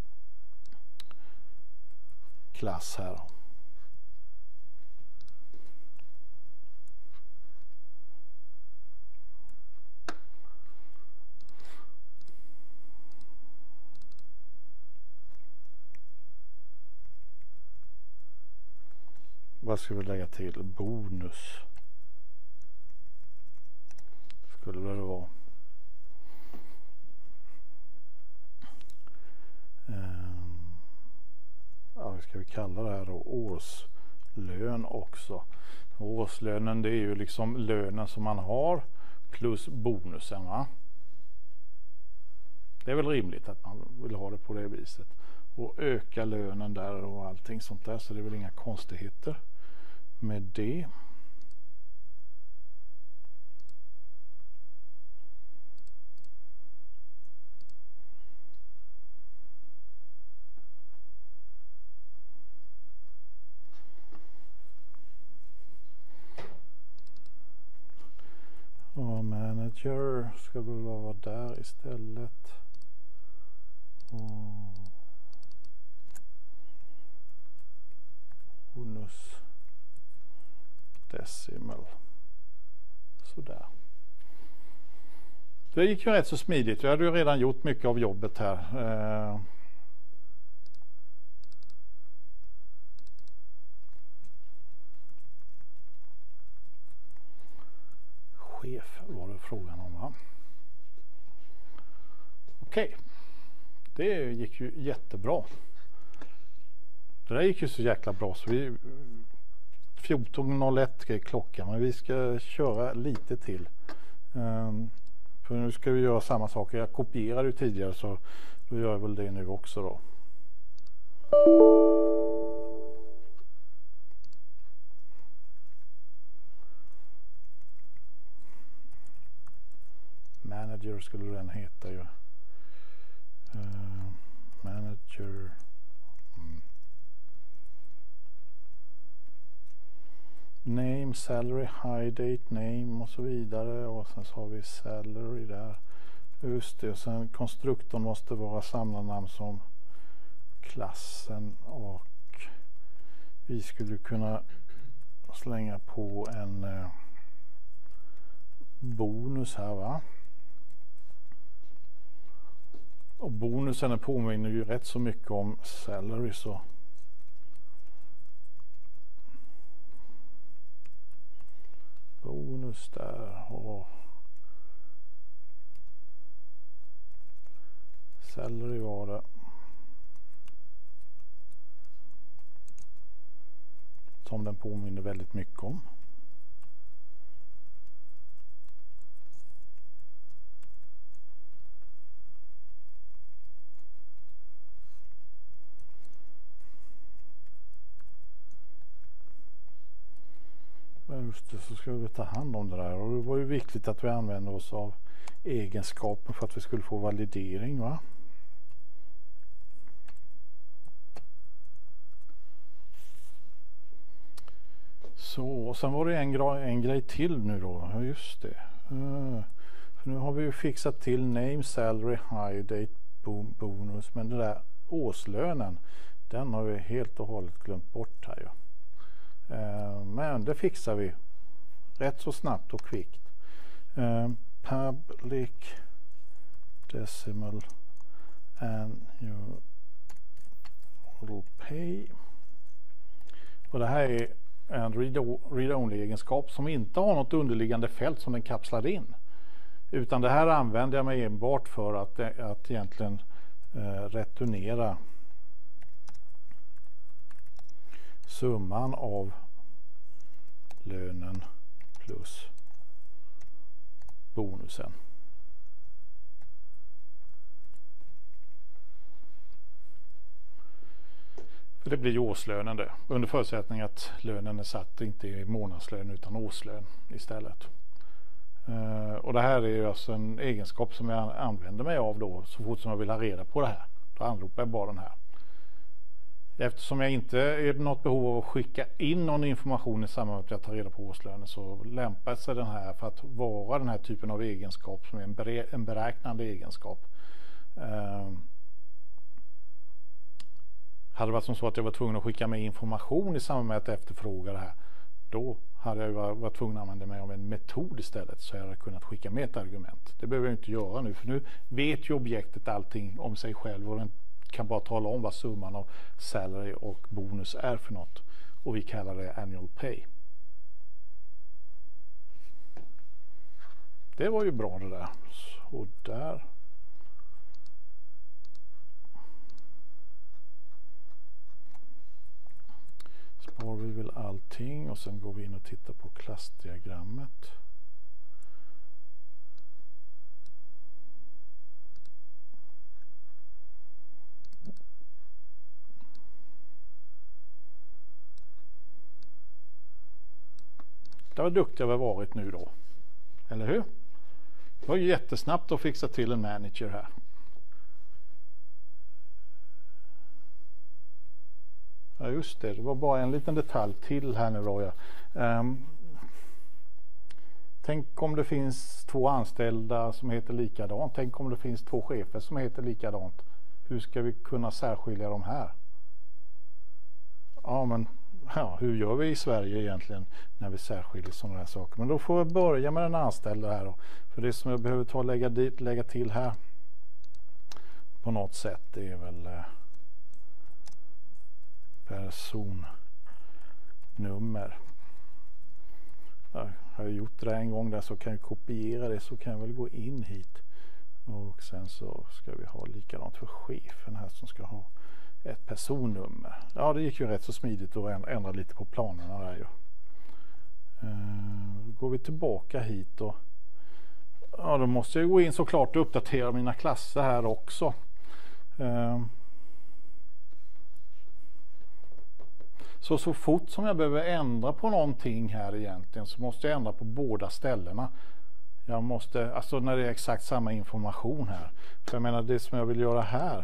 klass här då. Vad ska vi lägga till? Bonus. Skulle det vara. Um, ja, vad ska vi kalla det här då? Årslön också. Årslönen, det är ju liksom lönen som man har plus bonusen, va? Det är väl rimligt att man vill ha det på det viset. Och öka lönen där och allting sånt där, så det är väl inga konstigheter med det. Och manager ska väl vara där istället. Och bonus decimal. Sådär. Det gick ju rätt så smidigt. Jag hade ju redan gjort mycket av jobbet här. Eh, chef var det frågan om, va? Okej. Det gick ju jättebra. Det där gick ju så jäkla bra så vi fjorton noll ett är klockan, men vi ska köra lite till. Um, för nu ska vi göra samma sak. Jag kopierade ju tidigare så då gör jag väl det nu också då. Manager skulle den heta ju. Uh, manager. Mm. Name, salary, high date, name och så vidare. Och sen så har vi salary där. Just det. Och sen konstruktorn måste vara samma namn som klassen. Och vi skulle kunna slänga på en eh, bonus här, va? Och bonusen påminner ju rätt så mycket om salary, så bonus där och salary var det. Som den påminner väldigt mycket om. Just det, så ska vi ta hand om det där, och det var ju viktigt att vi använde oss av egenskapen för att vi skulle få validering, va? Så, och sen var det en, gra- en grej till nu då, ja just det. Uh, för nu har vi ju fixat till name, salary, high date, bo- bonus, men det där årslönen, den har vi helt och hållet glömt bort här ju. Uh, men det fixar vi rätt så snabbt och kvickt. Uh, public decimal annual pay. Och det här är en read-only egenskap som inte har något underliggande fält som den kapslar in. Utan det här använder jag mig enbart för att, att egentligen uh, returnera summan av lönen plus bonusen. För det blir ju årslönen det, under förutsättning att lönen är satt inte i månadslön utan årslön istället. Uh, och det här är ju alltså en egenskap som jag använder mig av då så fort som jag vill ha reda på det här. Då anropar jag bara den här. Eftersom jag inte är något behov av att skicka in någon information i samband med att jag tar reda på årslönen, så lämpar sig den här för att vara den här typen av egenskap som är en, berä- en beräknande egenskap. Uh, hade det varit som så att jag var tvungen att skicka med information i samband med att efterfråga det här, då hade jag varit tvungen att använda mig av en metod istället, så jag hade kunnat skicka med ett argument. Det behöver jag inte göra nu, för nu vet ju objektet allting om sig själv och den kan bara tala om vad summan av salary och bonus är för något, och vi kallar det annual pay. Det var ju bra det där. Så där. Sparar vi väl allting och sen går vi in och tittar på klassdiagrammet. Det var duktiga vi har varit nu då. Eller hur? Det var ju jättesnabbt att fixa till en manager här. Ja just det, det var bara en liten detalj till här nu då. Ja. Um, tänk om det finns två anställda som heter likadant. Tänk om det finns två chefer som heter likadant. Hur ska vi kunna särskilja de här? Ja men ja, hur gör vi i Sverige egentligen när vi särskiljer sådana här saker. Men då får jag börja med den anställda här då. För det som jag behöver ta och lägga, dit, lägga till här på något sätt, det är väl eh, personnummer. Ja, har jag gjort det en gång där så kan jag kopiera det, så kan jag väl gå in hit. Och sen så ska vi ha likadant för chefen här som ska ha ett personnummer. Ja, det gick ju rätt så smidigt att ändra lite på planerna där ju. Uh, går vi tillbaka hit och ja, då måste jag gå in såklart och uppdatera mina klasser här också. Uh, så så fort som jag behöver ändra på någonting här egentligen så måste jag ändra på båda ställena. Jag måste, alltså när det är exakt samma information här. För jag menar, det som jag vill göra här,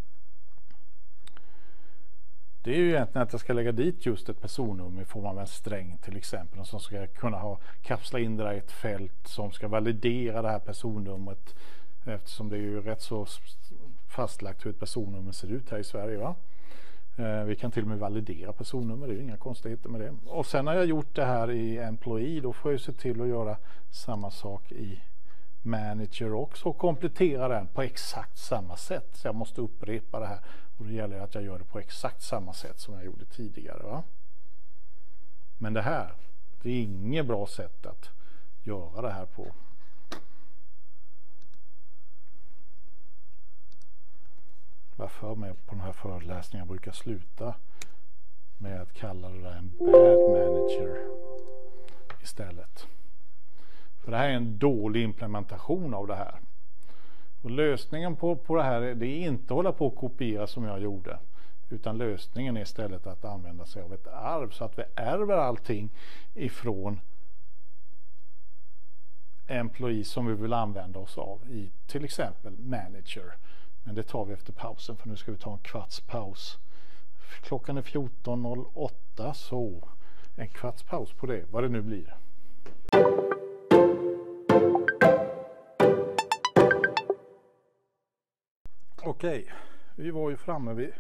det är ju egentligen att jag ska lägga dit just ett personnummer i form av en sträng till exempel, som ska kunna ha kapsla in det i ett fält som ska validera det här personnumret, eftersom det är ju rätt så fastlagt hur ett personnummer ser ut här i Sverige, va? Eh, vi kan till och med validera personnummer, det är ju inga konstigheter med det. Och sen när jag gjort det här i Employee, då får jag se till att göra samma sak i Manager också och komplettera den på exakt samma sätt. Så jag måste upprepa det här, och det gäller att jag gör det på exakt samma sätt som jag gjorde tidigare, va? Men det här, det är inget bra sätt att göra det här på. Varför med på den här föreläsningen brukar sluta med att kalla det där en bad manager istället. För det här är en dålig implementation av det här. Och lösningen på, på det här är, det är inte att hålla på och kopiera som jag gjorde. Utan lösningen är istället att använda sig av ett arv, så att vi ärver allting ifrån employee som vi vill använda oss av i till exempel manager. Men det tar vi efter pausen, för nu ska vi ta en kvarts paus. Klockan är fjorton noll åtta, så en kvarts paus på det, vad det nu blir. Okej, vi var ju framme vid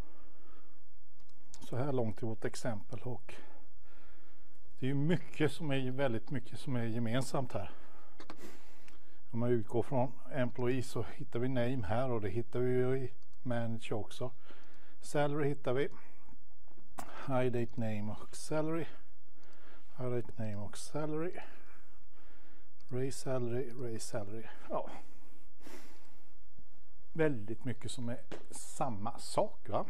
så här långt i vårt exempel, och det är ju mycket som är väldigt mycket som är gemensamt här. Om man utgår från employee så hittar vi name här, och det hittar vi ju i manager också. Salary hittar vi. High date name och salary. High date name och salary. Raise salary, raise salary. Ja. Väldigt mycket som är samma sak, va?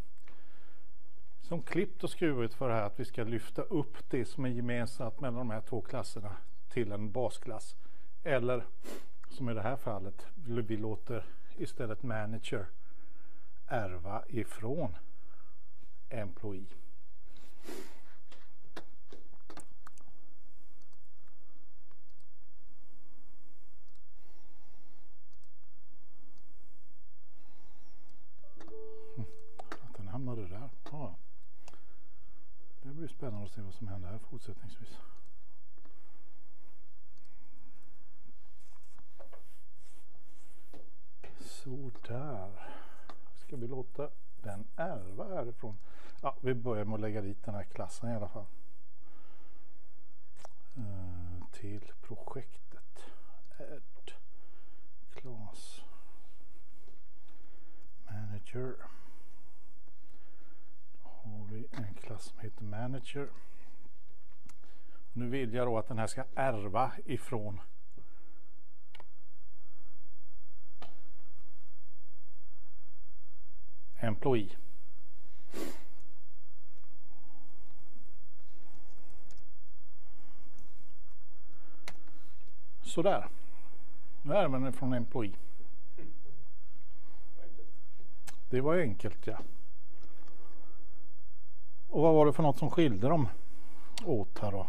Som klippt och skurit för det här att vi ska lyfta upp det som är gemensamt mellan de här två klasserna till en basklass. Eller som i det här fallet, vi låter istället manager ärva ifrån employee. Att den hamnade där. Ja. Det blir spännande att se vad som händer här fortsättningsvis. Så där. Ska vi låta den ärva härifrån? Ja, vi börjar med att lägga dit den här klassen i alla fall. Uh, till projektet. Add class manager. Då har vi en klass som heter manager. Och nu vill jag då att den här ska ärva ifrån employee. Så där. Nu är den från employee. Det var enkelt, ja. Och vad var det för något som skilde dem åt här då?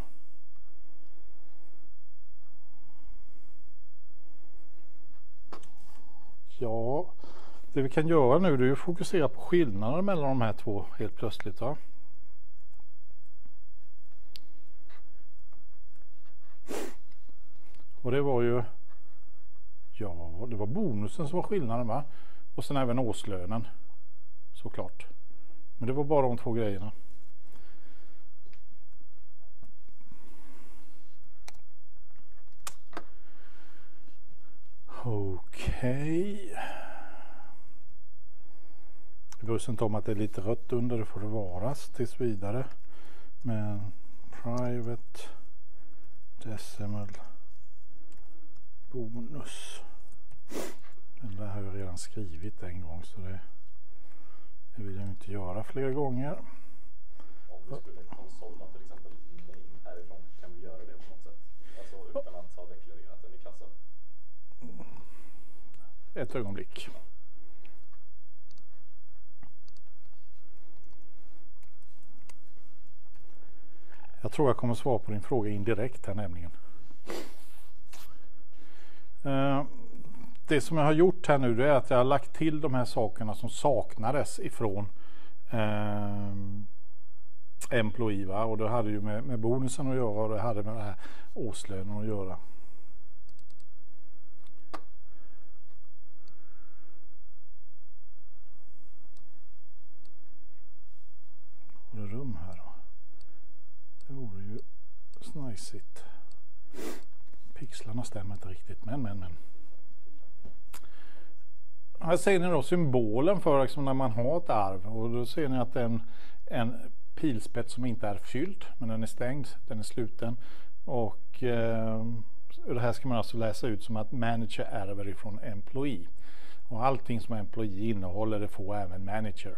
Ja, det vi kan göra nu, det är att fokusera på skillnader mellan de här två helt plötsligt, va? Och det var ju, ja, det var bonusen som var skillnaden, va? Och sen även årslönen, såklart. Men det var bara de två grejerna. Okej. Jag bryr sig inte om att det är lite rött under, det får det varas tills vidare. Men private decimal bonus. Men det har jag redan skrivit en gång, så det, det vill jag inte göra fler gånger. Om vi skulle konsola till exempel name härifrån, kan vi göra det på något sätt? Alltså utan att ha deklarerat den i klassen? Ett ögonblick. Jag tror jag kommer svara på din fråga indirekt här nämligen. Uh, det som jag har gjort här nu, det är att jag har lagt till de här sakerna som saknades ifrån uh, employee, va? Och det hade ju med, med bonusen att göra, och det hade med det här årslönen att göra. Och det rum här då. Det vore ju snajsigt. Pixlarna stämmer inte riktigt, men men men. Här ser ni då symbolen för liksom när man har ett arv, och då ser ni att det är en, en pilspets som inte är fylld, men den är stängd, den är sluten, och eh, det här ska man alltså läsa ut som att manager ärver ifrån employee, och allting som employee innehåller det får även manager.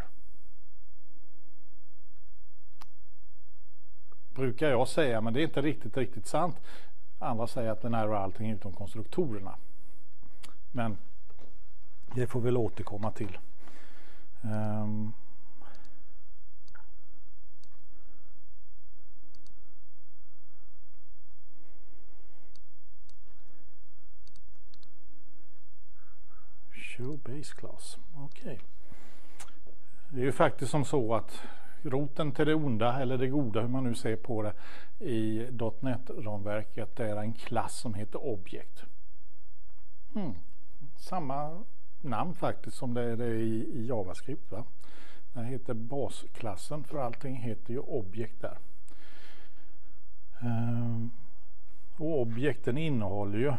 Brukar jag säga, men det är inte riktigt riktigt sant. Andra säger att den ärver allting utom konstruktorerna, men det får vi väl återkomma till. Um, show base class. Okej. Okay. Det är ju faktiskt som så att roten till det onda eller det goda, hur man nu ser på det, i .NET-ramverket, det är en klass som heter object. Hmm. Samma namn faktiskt som det är det i, i JavaScript, va? Den heter basklassen, för allting heter ju objekt där. Um, och objekten innehåller ju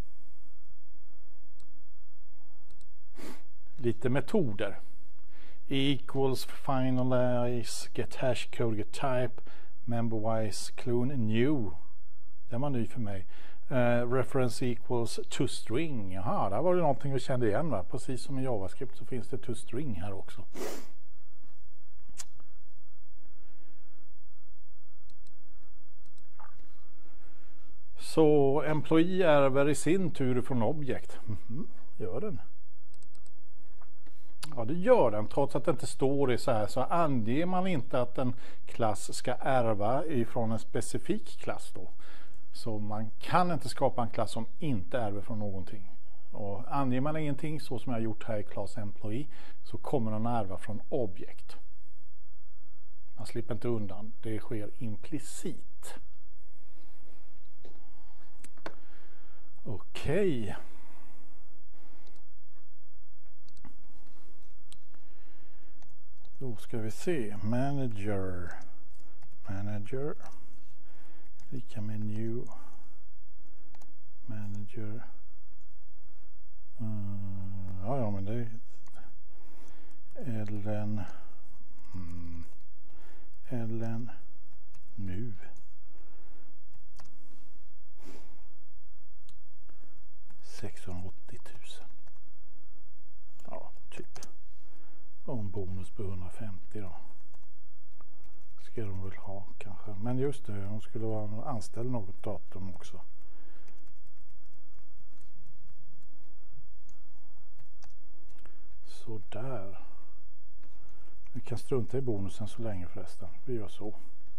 lite metoder. Equals, finalize, get hash code, get type, memberwise, clone, new. Det var ny för mig. Uh, reference equals to string. Jaha, där var det någonting vi kände igen, va? Precis som i JavaScript så finns det to string här också. Så employee ärver i sin tur från objekt. Mm-hmm. Gör den? Ja, det gör den, trots att det inte står det så här, så anger man inte att en klass ska ärva ifrån en specifik klass då. Så man kan inte skapa en klass som inte ärver från någonting. Och anger man ingenting, så som jag har gjort här i class employee, så kommer den ärva från objekt. Man slipper inte undan, det sker implicit. Okej. Okay. Då ska vi se, manager, manager, lika med new, manager, uh, ja, ja men det är ellen, mm, ellen, nu, sexhundraåttio tusen, ja typ. Och en bonus på hundrafemtio då. Ska de väl ha kanske. Men just det, de skulle vara anställd något datum också. Så där. Vi kan strunta i bonusen så länge förresten. Vi gör så.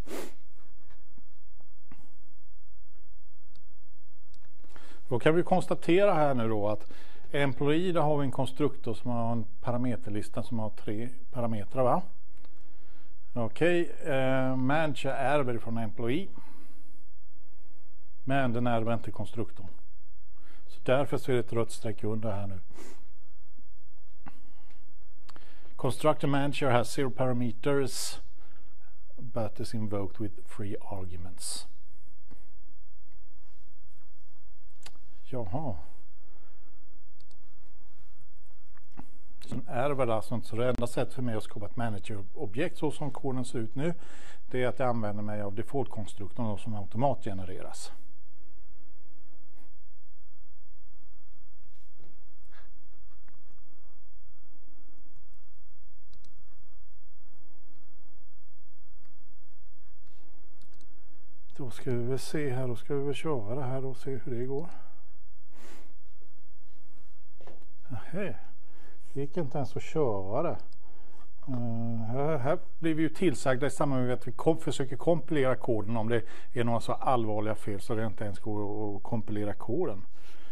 Då kan vi konstatera här nu då att employee, där har vi en konstruktor som har en parameterlista som har tre parametrar, va? Okej, okay. eh, manager ärver från employee, men den ärver inte konstruktorn. Så därför så är det ett rött streck under här nu. Constructor manager has zero parameters but is invoked with three arguments. Jaha. Som ärver alltså inte. Så det enda sättet för mig att skapa ett managerobjekt så som koden ser ut nu, det är att jag använder mig av default-konstruktorn som automatgenereras. Då ska vi väl se här, då ska vi väl köra det här och se hur det går. Nähä, det gick inte ens att köra det. Uh, här, här blir vi ju tillsagda i samband med att vi kom, försöker kompilera koden om det är några så allvarliga fel så det inte ens går att kompilera koden.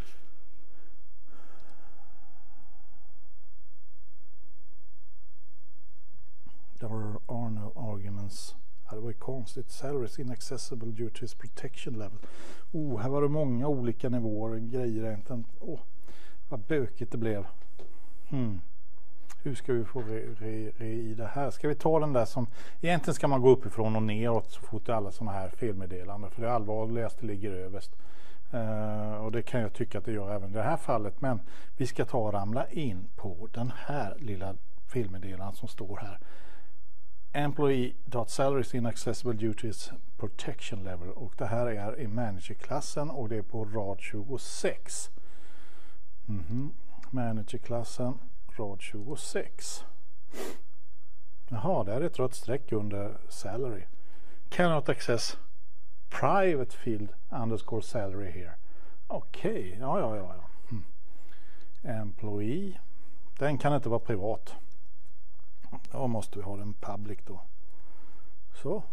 There are no arguments. Det var ju konstigt. Salaries inaccessible due to its protection level. Oh, här var det många olika nivåer och grejer. Åh, oh, vad bökigt det blev. Hmm. Hur ska vi få re, re, re i det här? Ska vi ta den där som... Egentligen ska man gå uppifrån och neråt så fort det är alla sådana här felmeddelanden. För det allvarligaste ligger överst. Uh, och det kan jag tycka att det gör även i det här fallet. Men vi ska ta och ramla in på den här lilla felmeddelandet som står här. Employee.salaries inaccessible due to its protection level. Och det här är i managerklassen och det är på rad tjugosex. Mm-hmm. Managerklassen, rad tjugosex. Jaha, det är ett rött streck under salary. Cannot access private field underscore salary here. Okej, okay. ja, ja, ja. ja. Hmm. Employee. Den kan inte vara privat. Då måste vi ha den public då. Så.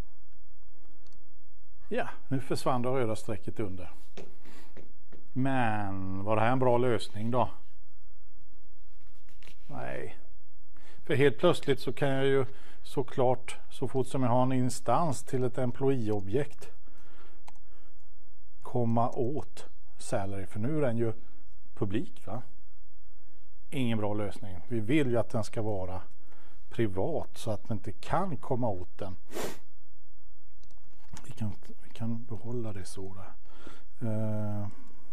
Ja, nu försvann det röda strecket under. Men var det här en bra lösning då? Nej. För helt plötsligt så kan jag ju såklart så fort som jag har en instans till ett employee-objekt komma åt salary. För nu är den ju publik, va? Ingen bra lösning. Vi vill ju att den ska vara privat så att man inte kan komma åt den. Vi kan, vi kan behålla det så där. Uh,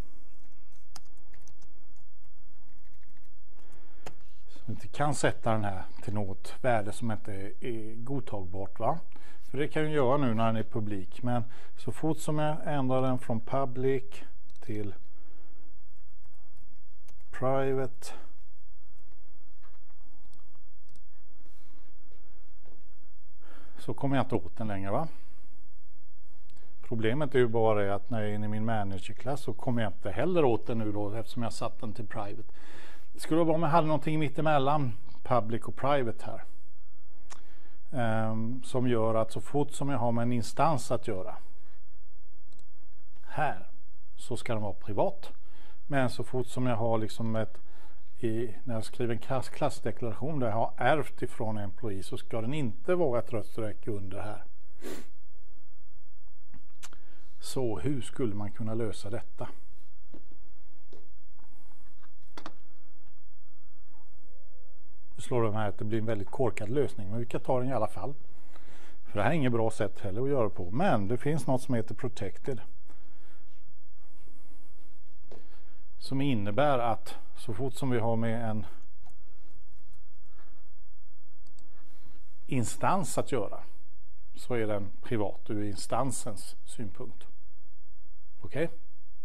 så vi inte kan sätta den här till något värde som inte är, är godtagbart, va? För det kan jag göra nu när den är publik. Men så fort som jag ändrar den från public till private så kommer jag inte åt den längre, va? Problemet är ju bara det att när jag är inne i min managerklass så kommer jag inte heller åt den nu då eftersom jag satt den till private. Det skulle vara bra om jag hade någonting mitt emellan public och private här. Um, som gör att så fort som jag har med en instans att göra här så ska den vara privat. Men så fort som jag har liksom ett I, när jag skriver en klass, klassdeklaration där jag har ärvt ifrån en employee så ska den inte vara ett rött streck under här. Så hur skulle man kunna lösa detta? Nu slår de här att det blir en väldigt korkad lösning, men vi kan ta den i alla fall. För det här är inget bra sätt heller att göra på. Men det finns något som heter protected. Som innebär att så fort som vi har med en instans att göra så är den privat ur instansens synpunkt. Okej? Okay?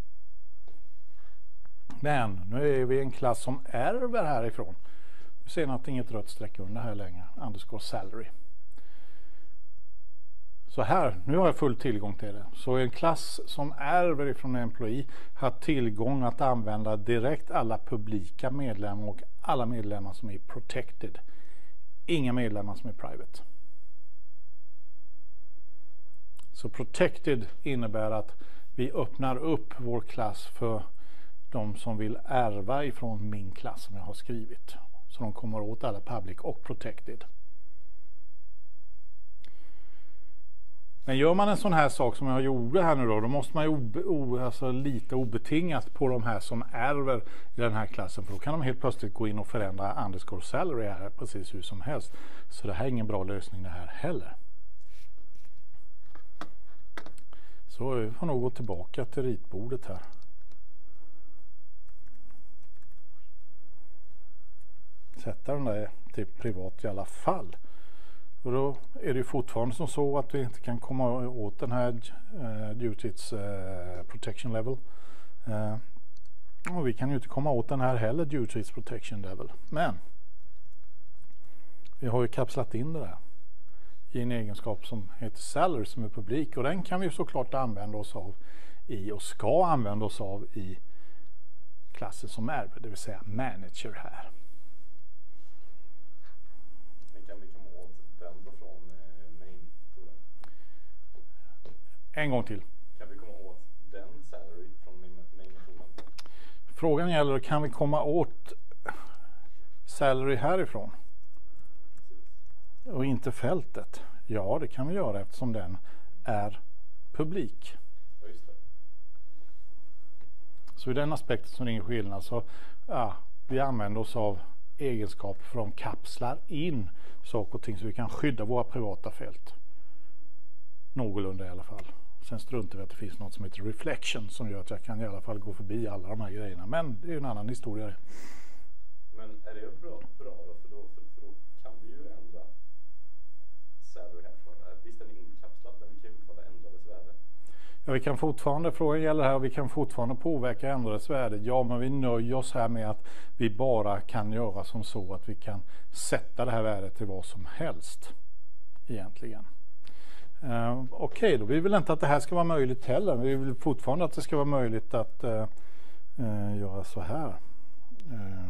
Men nu är vi en klass som ärver härifrån. Vi ser att inget rött streck under här längre. Underscore salary. Så här, nu har jag full tillgång till det. Så en klass som ärver ifrån en employee har tillgång att använda direkt alla publika medlemmar och alla medlemmar som är protected. Inga medlemmar som är private. Så protected innebär att vi öppnar upp vår klass för de som vill ärva ifrån min klass som jag har skrivit. Så de kommer åt alla public och protected. Men gör man en sån här sak som jag gjorde här nu då, då måste man ju obe, o, alltså lite obetingat på de här som ärver i den här klassen. För då kan de helt plötsligt gå in och förändra underscore salary här precis hur som helst. Så det här är ingen bra lösning det här heller. Så vi får nog gå tillbaka till ritbordet här. sätta den där till privat i alla fall. Och då är det ju fortfarande som så att vi inte kan komma åt den här uh, Utils uh, protection level. Uh, och vi kan ju inte komma åt den här heller, Utils protection level. Men vi har ju kapslat in det där i en egenskap som heter salary, som är publik, och den kan vi såklart använda oss av i och ska använda oss av i klassen som är, det vill säga manager här. Men kan vi komma åt den då från eh, main-metoden? En gång till. Kan vi komma åt den salary från main-metoden? Frågan gäller, kan vi komma åt salary härifrån? Och inte fältet? Ja, det kan vi göra eftersom den är publik. Ja, just det. Så i den aspekten som det är ingen skillnad, så ja, vi använder oss av egenskaper för de kapslar in saker och ting så vi kan skydda våra privata fält. Någorlunda i alla fall. Sen struntar vi att det finns något som heter reflection som gör att jag kan i alla fall gå förbi alla de här grejerna. Men det är ju en annan historia. Men är det bra, bra då? För då, för, för då kan vi ju ändra salary härifrån. Visst är den inkapslad, men vi kan ju fortfarande ändra dess värde. Ja, vi kan fortfarande, frågan gäller här, vi kan fortfarande påverka ändra dess värde. Ja, men vi nöjer oss här med att vi bara kan göra som så att vi kan sätta det här värdet till vad som helst egentligen. Uh, Okej, okay, då vi vill inte att det här ska vara möjligt heller. Vi vill fortfarande att det ska vara möjligt att uh, uh, göra så här. Uh.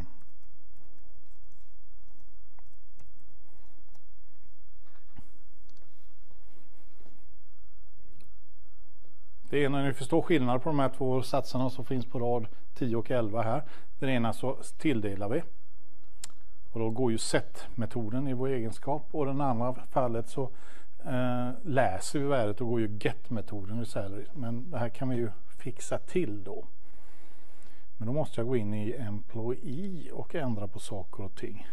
Det är när ni förstår skillnad på de här två satserna som finns på rad tio och elva här. Den ena så tilldelar vi. Och då går ju set-metoden i vår egenskap. Och den andra fallet så eh, läser vi värdet och går ju get-metoden i salary. Men det här kan vi ju fixa till då. Men då måste jag gå in i employee och ändra på saker och ting.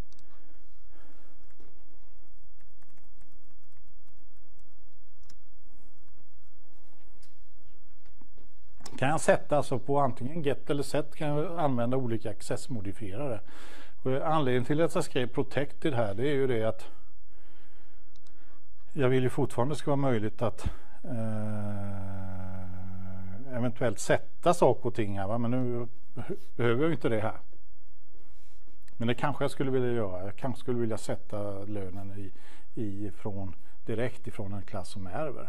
Kan jag sätta alltså på antingen get eller set, kan jag använda olika accessmodifierare. Och anledningen till att jag skrev protected här, det är ju det att jag vill ju fortfarande ska vara möjligt att eh, eventuellt sätta saker och ting här, va? Men nu behöver jag inte det här. Men det kanske jag skulle vilja göra. Jag kanske skulle vilja sätta lönen i, i från, direkt ifrån en klass som ärver.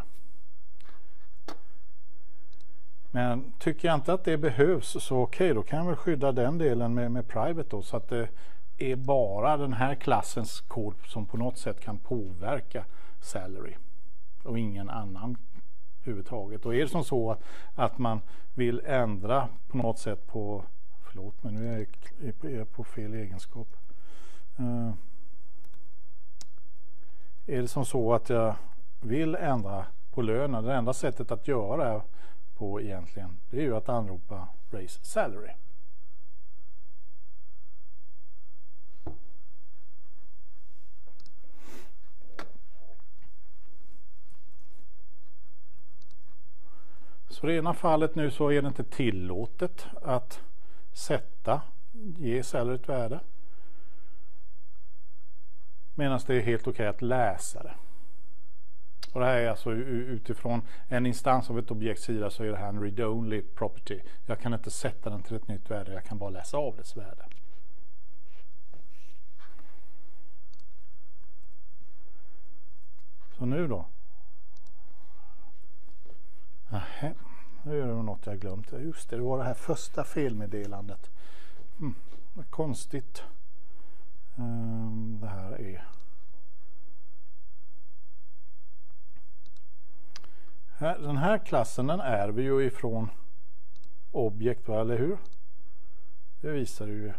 Men tycker jag inte att det behövs, så okej, okay, då kan jag väl skydda den delen med, med private då, så att det är bara den här klassens kod som på något sätt kan påverka salary och ingen annan överhuvudtaget. Och är det som så att, att man vill ändra på något sätt på, förlåt men nu är jag, är jag på fel egenskap. Uh, är det som så att jag vill ändra på lönen, det enda sättet att göra det här på egentligen, det är ju att anropa raise salary. Så i det ena fallet nu så är det inte tillåtet att sätta, ge salary ett värde. Medan det är helt okej att läsa det. Och det här är alltså utifrån en instans av ett objekts sida, så är det här en read-only property. Jag kan inte sätta den till ett nytt värde, jag kan bara läsa av dess värde. Så nu då. Nähä, nu är det något jag glömt. Just det, det var det här första felmeddelandet. Mm, vad konstigt. Um, det här är... Den här klassen, den är vi ju ifrån objekt, eller hur? Det visar ju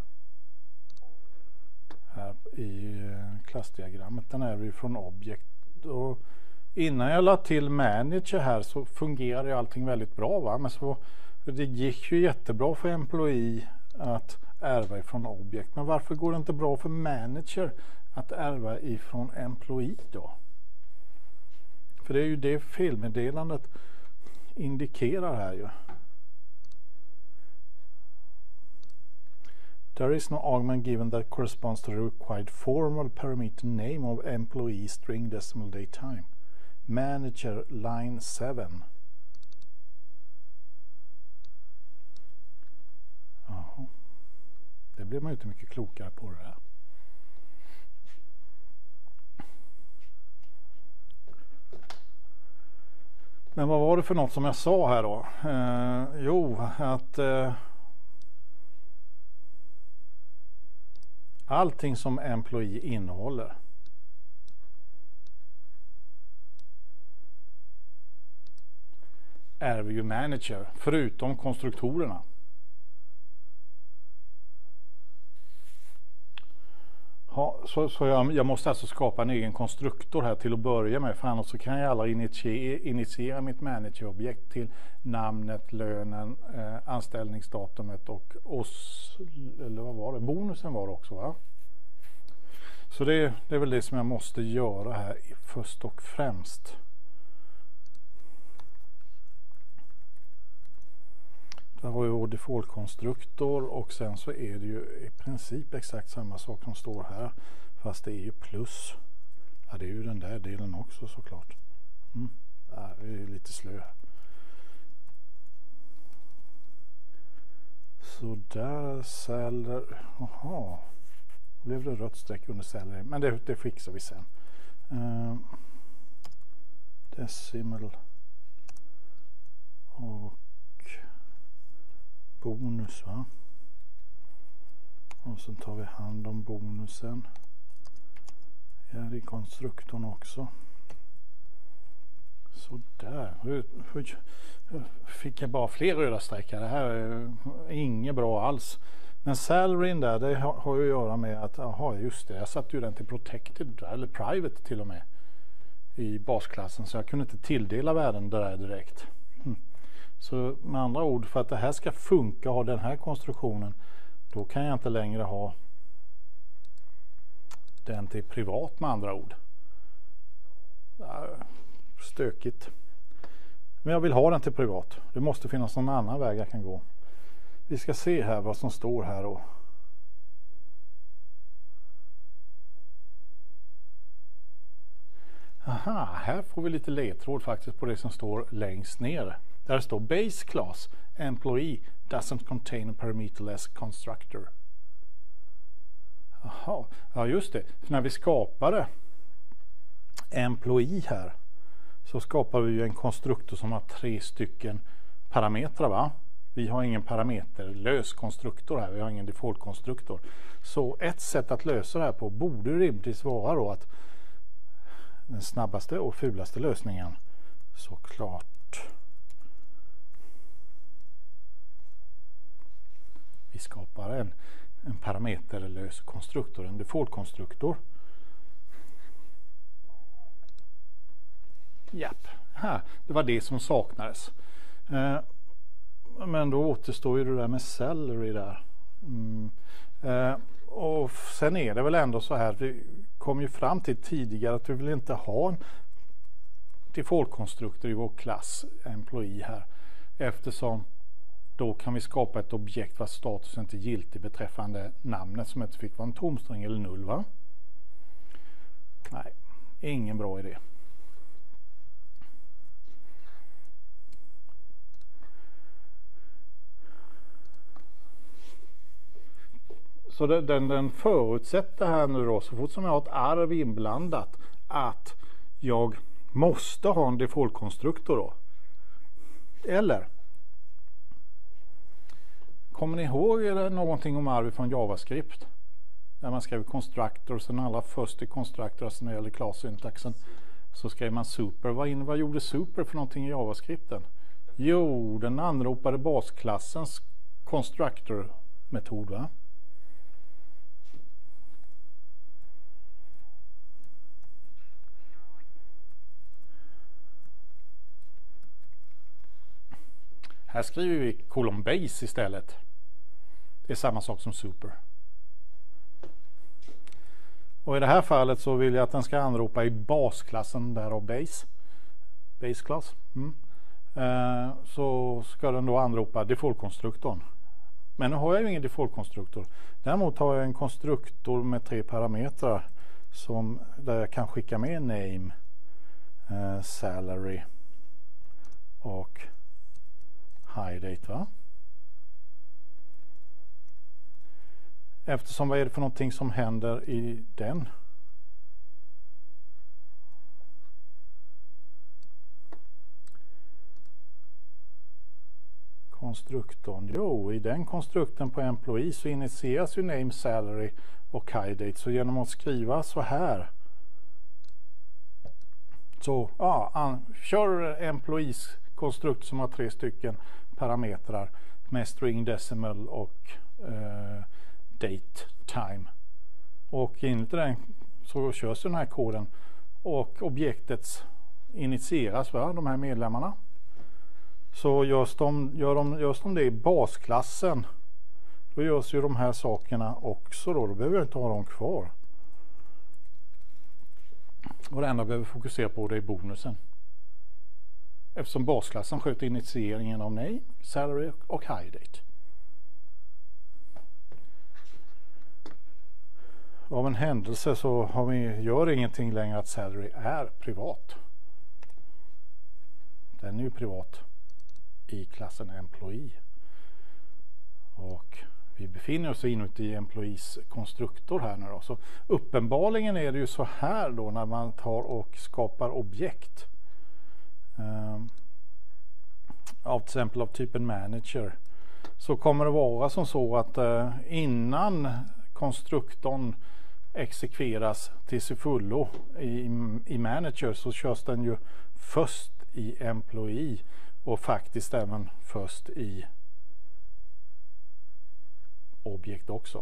här i klassdiagrammet. Den är vi från objekt. Och innan jag la till manager här så fungerade allting väldigt bra, va? Men så, det gick ju jättebra för employee att ärva ifrån objekt. Men varför går det inte bra för manager att ärva ifrån employee då? För det är ju det felmeddelandet indikerar här ju. There is no argument given that corresponds to the required formal parameter name of employee string decimal date time. Manager line seven. Jaha. Det blir man ju inte mycket klokare på det här. Men vad var det för något som jag sa här då? Eh, jo, att eh, allting som employee innehåller är ju manager, förutom konstruktorerna. Ja, så så jag, jag måste alltså skapa en egen konstruktor här till att börja med, för annars så kan jag aldrig initiera, initiera mitt managerobjekt till namnet, lönen, eh, anställningsdatumet och oss, eller vad var det? Bonusen var det också, va? Så det, det är väl det som jag måste göra här först och främst. Där har vi vår default-konstruktor och sen så är det ju i princip exakt samma sak som står här, fast det är ju plus. Ja, det är ju den där delen också såklart. Mm. Ja, det är lite slö. Så där celler, jaha, blev det rött streck under celler, men det, det fixar vi sen. Uh, decimal och bonus, va? Och så tar vi hand om bonusen här i konstruktorn också. Så där. Fick jag bara fler röda streck här. Det här är inget bra alls. Men salaryn där, det har ju att göra med att, aha, just det, jag satte ju den till protected eller private till och med i basklassen, så jag kunde inte tilldela värden där direkt. Mm. Så med andra ord, för att det här ska funka och ha den här konstruktionen, då kan jag inte längre ha den till privat med andra ord. Stökigt. Men jag vill ha den till privat. Det måste finnas någon annan väg jag kan gå. Vi ska se här vad som står här då. Aha, här får vi lite ledtråd faktiskt på det som står längst ner. Där står base class employee doesn't contain a parameterless constructor. Aha, ja just det. För när vi skapade employee här så skapar vi ju en konstruktor som har tre stycken parametrar, va? Vi har ingen parameterlös konstruktor här, vi har ingen default-konstruktor. Så ett sätt att lösa det här på borde rimligtvis vara då att den snabbaste och fulaste lösningen, såklart, vi skapar en, en parameterlös konstruktor, en default-konstruktor. Japp, här, det var det som saknades. Eh, men då återstår ju det där med salary där. Mm. Eh, och sen är det väl ändå så här, vi kom ju fram till tidigare att vi vill inte ha en default-konstruktor i vår klass employee här, eftersom då kan vi skapa ett objekt vars status inte är giltig beträffande namnet, som inte fick vara en tomstring eller null, va? Nej, ingen bra idé. Så den, den förutsätter här nu då, så fort som jag har ett arv inblandat, att jag måste ha en default-konstruktor då. Eller kommer ni ihåg eller någonting om arv från JavaScript? När man skrev constructor, sen alla först i constructor, alltså när det gäller class-syntaxen, så skrev man super. Vad, in, vad gjorde super för någonting i JavaScripten? Jo, den anropade basklassens constructor-metod, va? Här skriver vi colon base istället. Det är samma sak som super. Och i det här fallet så vill jag att den ska anropa i basklassen där av base. Base class. Mm. Eh, så ska den då anropa default-konstruktorn. Men nu har jag ju ingen default-konstruktor. Däremot har jag en konstruktor med tre parametrar som, där jag kan skicka med name, eh, salary och high date, va? Eftersom vad är det för någonting som händer i den? Konstruktorn. Jo, i den konstrukten på employee så initieras ju name, salary och high date. Så genom att skriva så här. Så ja, an, kör employees konstrukt som har tre stycken parametrar med string, decimal och eh, date, time. Och enligt den så körs den här koden och objektet initieras, va, de här medlemmarna. Så görs de, gör de, görs de det i basklassen, då görs ju de här sakerna också då. Då behöver jag inte ha dem kvar. Och det enda jag behöver fokusera på det är bonusen. Eftersom basklassen sköter initieringen av name, salary och high date. Av en händelse så har vi, gör ingenting längre att salary är privat. Den är ju privat i klassen employee. Och vi befinner oss inuti employees konstruktor här nu då. Så uppenbarligen är det ju så här då när man tar och skapar objekt. Um, av till exempel av typen manager. Så kommer det vara som så att uh, innan konstruktorn exekveras till sig fullo i, i manager så körs den ju först i employee och faktiskt även först i objekt också.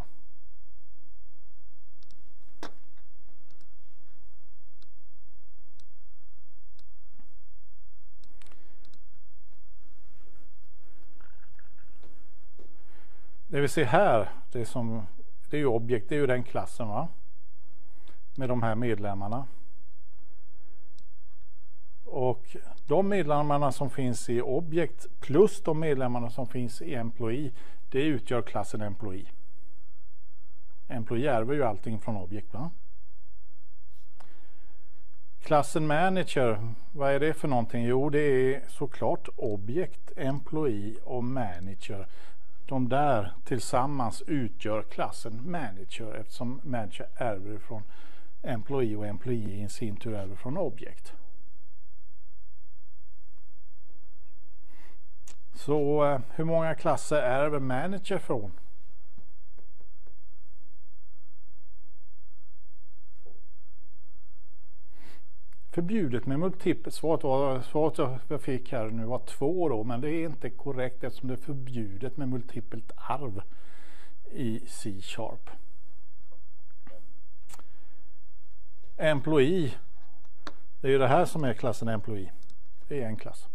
Det vi ser här, det är, som, det är ju objekt, det är ju den klassen, va? Med de här medlemmarna. Och de medlemmarna som finns i objekt plus de medlemmarna som finns i employee, det utgör klassen employee. Employee ärver ju allting från objekt, va? Klassen manager, vad är det för någonting? Jo, det är såklart objekt, employee och manager. De där tillsammans utgör klassen manager eftersom manager ärver från employee och employee i sin tur ärver från objekt. Så eh, hur många klasser ärver manager från? Förbjudet med multipelt. Svaret, var, svaret jag fick här nu var två då, men det är inte korrekt eftersom det är förbjudet med multipelt arv i C-sharp. Employee, det är ju det här som är klassen employee. Det är en klass.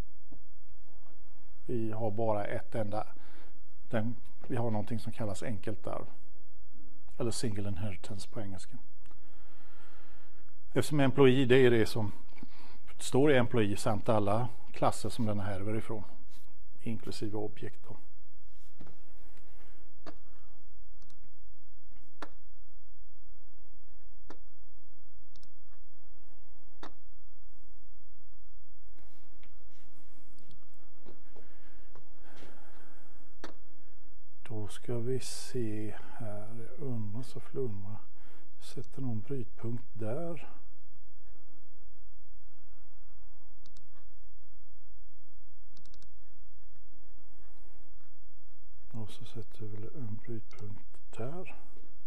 Vi har bara ett enda, den, vi har någonting som kallas enkelt arv. Eller single inheritance på engelska. Eftersom employee, det är det som står i employee samt alla klasser som den härver ifrån. Inklusive objekt då. Då ska vi se här, undra så flumra. Sätter någon brytpunkt där. Och så sätter vi väl en brytpunkt där.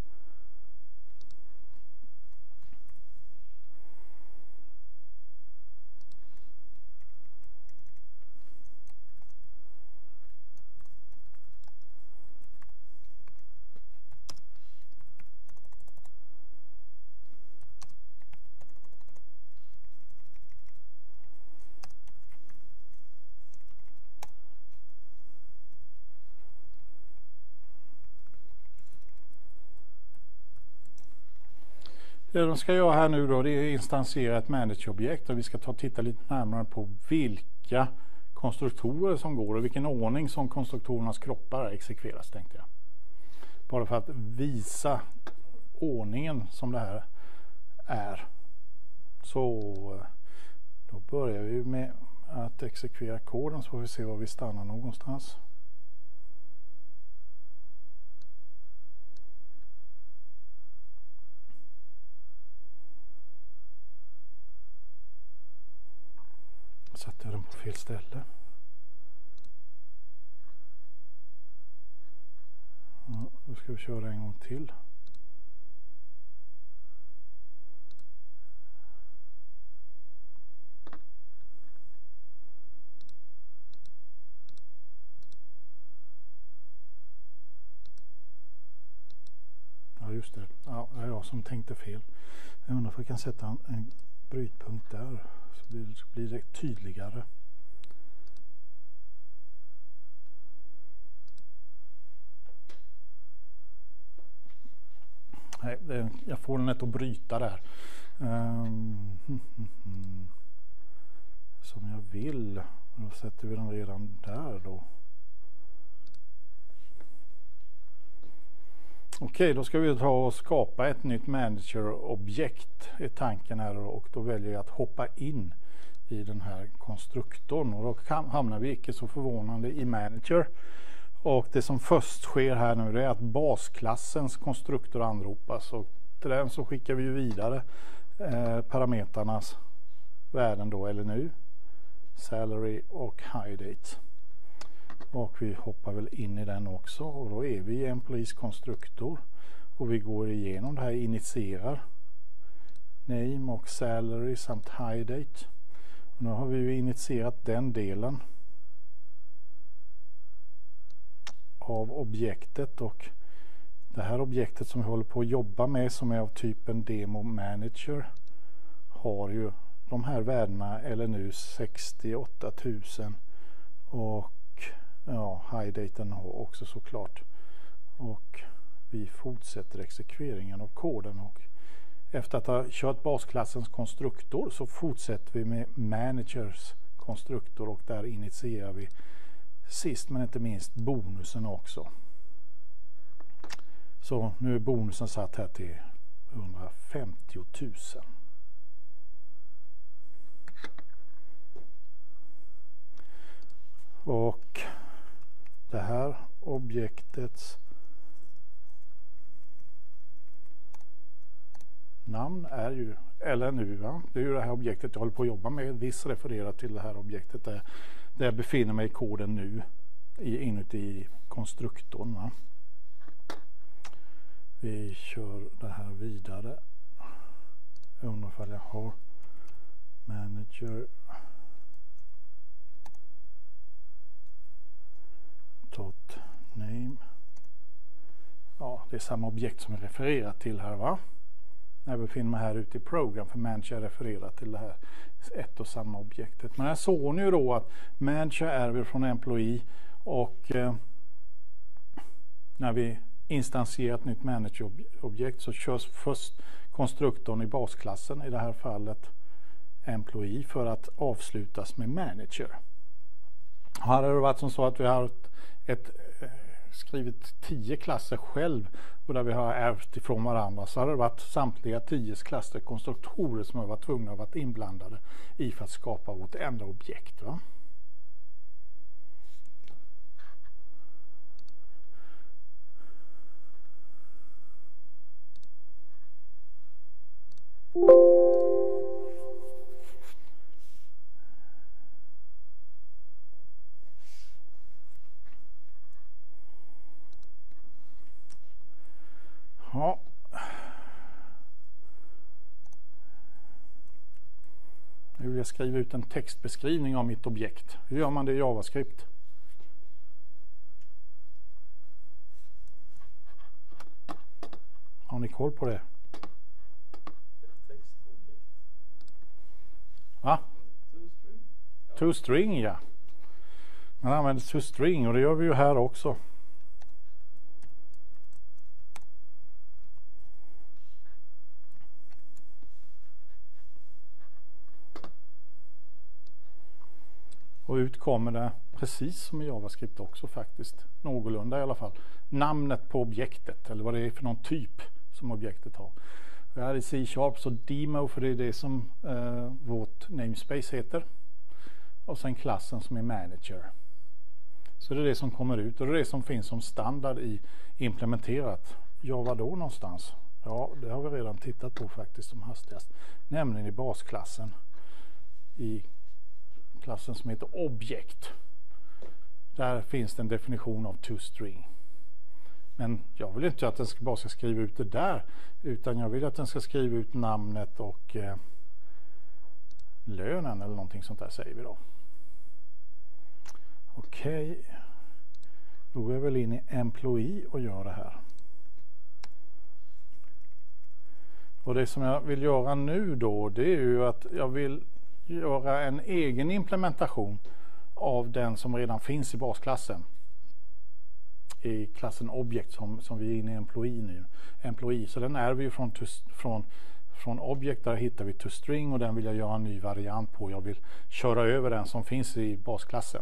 Det de ska göra här nu då, det är instansera ett manageobjekt och vi ska ta och titta lite närmare på vilka konstruktorer som går och vilken ordning som konstruktorernas kroppar exekveras, tänkte jag. Bara för att visa ordningen som det här är. Så då börjar vi med att exekvera koden, så får vi se var vi stannar någonstans. Satte jag den på fel ställe. Ja, då ska vi köra en gång till. Ja, just det. Ja, det är jag som tänkte fel. Jag undrar om jag kan sätta en, en brytpunkt där, så blir, så blir det tydligare. Nej, det, jag får den att bryta där. Um, som jag vill. Då sätter vi den redan där då. Okej, då ska vi ta och skapa ett nytt manager-objekt i tanken här, och då väljer jag att hoppa in i den här konstruktorn, och då kan, hamnar vi icke så förvånande i manager. Och det som först sker här nu är att basklassens konstruktor anropas, och till den så skickar vi ju vidare eh, parametrarnas värden då, eller nu salary och high date. Och vi hoppar väl in i den också, och då är vi i employees konstruktor och vi går igenom det här, initierar name och salary samt high date. Och nu har vi ju initierat den delen av objektet, och det här objektet som vi håller på att jobba med, som är av typen demo manager, har ju de här värdena, eller nu sextioåtta tusen, och ja, high-daten har också såklart. Och vi fortsätter exekveringen av koden, och efter att ha kört basklassens konstruktor så fortsätter vi med managers konstruktor, och där initierar vi sist men inte minst bonusen också. Så nu är bonusen satt här till hundrafemtio tusen. Och det här objektets namn är ju, eller nu, va? Det är ju det här objektet jag håller på att jobba med. This refererar till det här objektet där, där jag befinner mig i koden nu, i, inuti konstruktorn. Va? Vi kör det här vidare. Jag undrar ifall jag har manager dot name. Ja, det är samma objekt som jag refererar till här, va? Jag befinner mig här ute i program, för manager refererar till det här ett och samma objektet. Men här såg ni ju då att manager är vi från employee, och eh, när vi instansierar ett nytt managerobjekt så körs först konstruktorn i basklassen, i det här fallet employee, för att avslutas med manager. Här har det varit som så att vi har ett, ett skrivit tio klasser själv, och där vi har ärvt ifrån varandra, så har det varit samtliga tio klasser konstruktorer som har varit tvungna att vara inblandade i för att skapa vårt enda objekt. Va? Ja. Nu vill jag skriva ut en textbeskrivning av mitt objekt. Hur gör man det i JavaScript? Har ni koll på det? Va? ToString, ja. Man använder ToString, och det gör vi ju här också. Och ut kommer det, precis som i JavaScript också faktiskt, någorlunda i alla fall, namnet på objektet eller vad det är för någon typ som objektet har. Det här är C-sharp, så demo, för det är det som eh, vårt namespace heter. Och sen klassen som är manager. Så det är det som kommer ut och det är det som finns som standard i implementerat. Ja, vad då någonstans? Ja, det har vi redan tittat på faktiskt som hastigast. Nämligen i basklassen. I klassen som heter objekt. Där finns det en definition av toString. Men jag vill inte att den ska bara ska skriva ut det där, utan jag vill att den ska skriva ut namnet och eh, lönen eller någonting sånt där, säger vi då. Okej, okay. Då går jag väl in i employee och gör det här. Och det som jag vill göra nu då, det är ju att jag vill göra en egen implementation av den som redan finns i basklassen. I klassen objekt som, som vi är inne i employee nu. Employee, så den är vi ju från, från, från objekt, där hittar vi toString och den vill jag göra en ny variant på. Jag vill köra över den som finns i basklassen.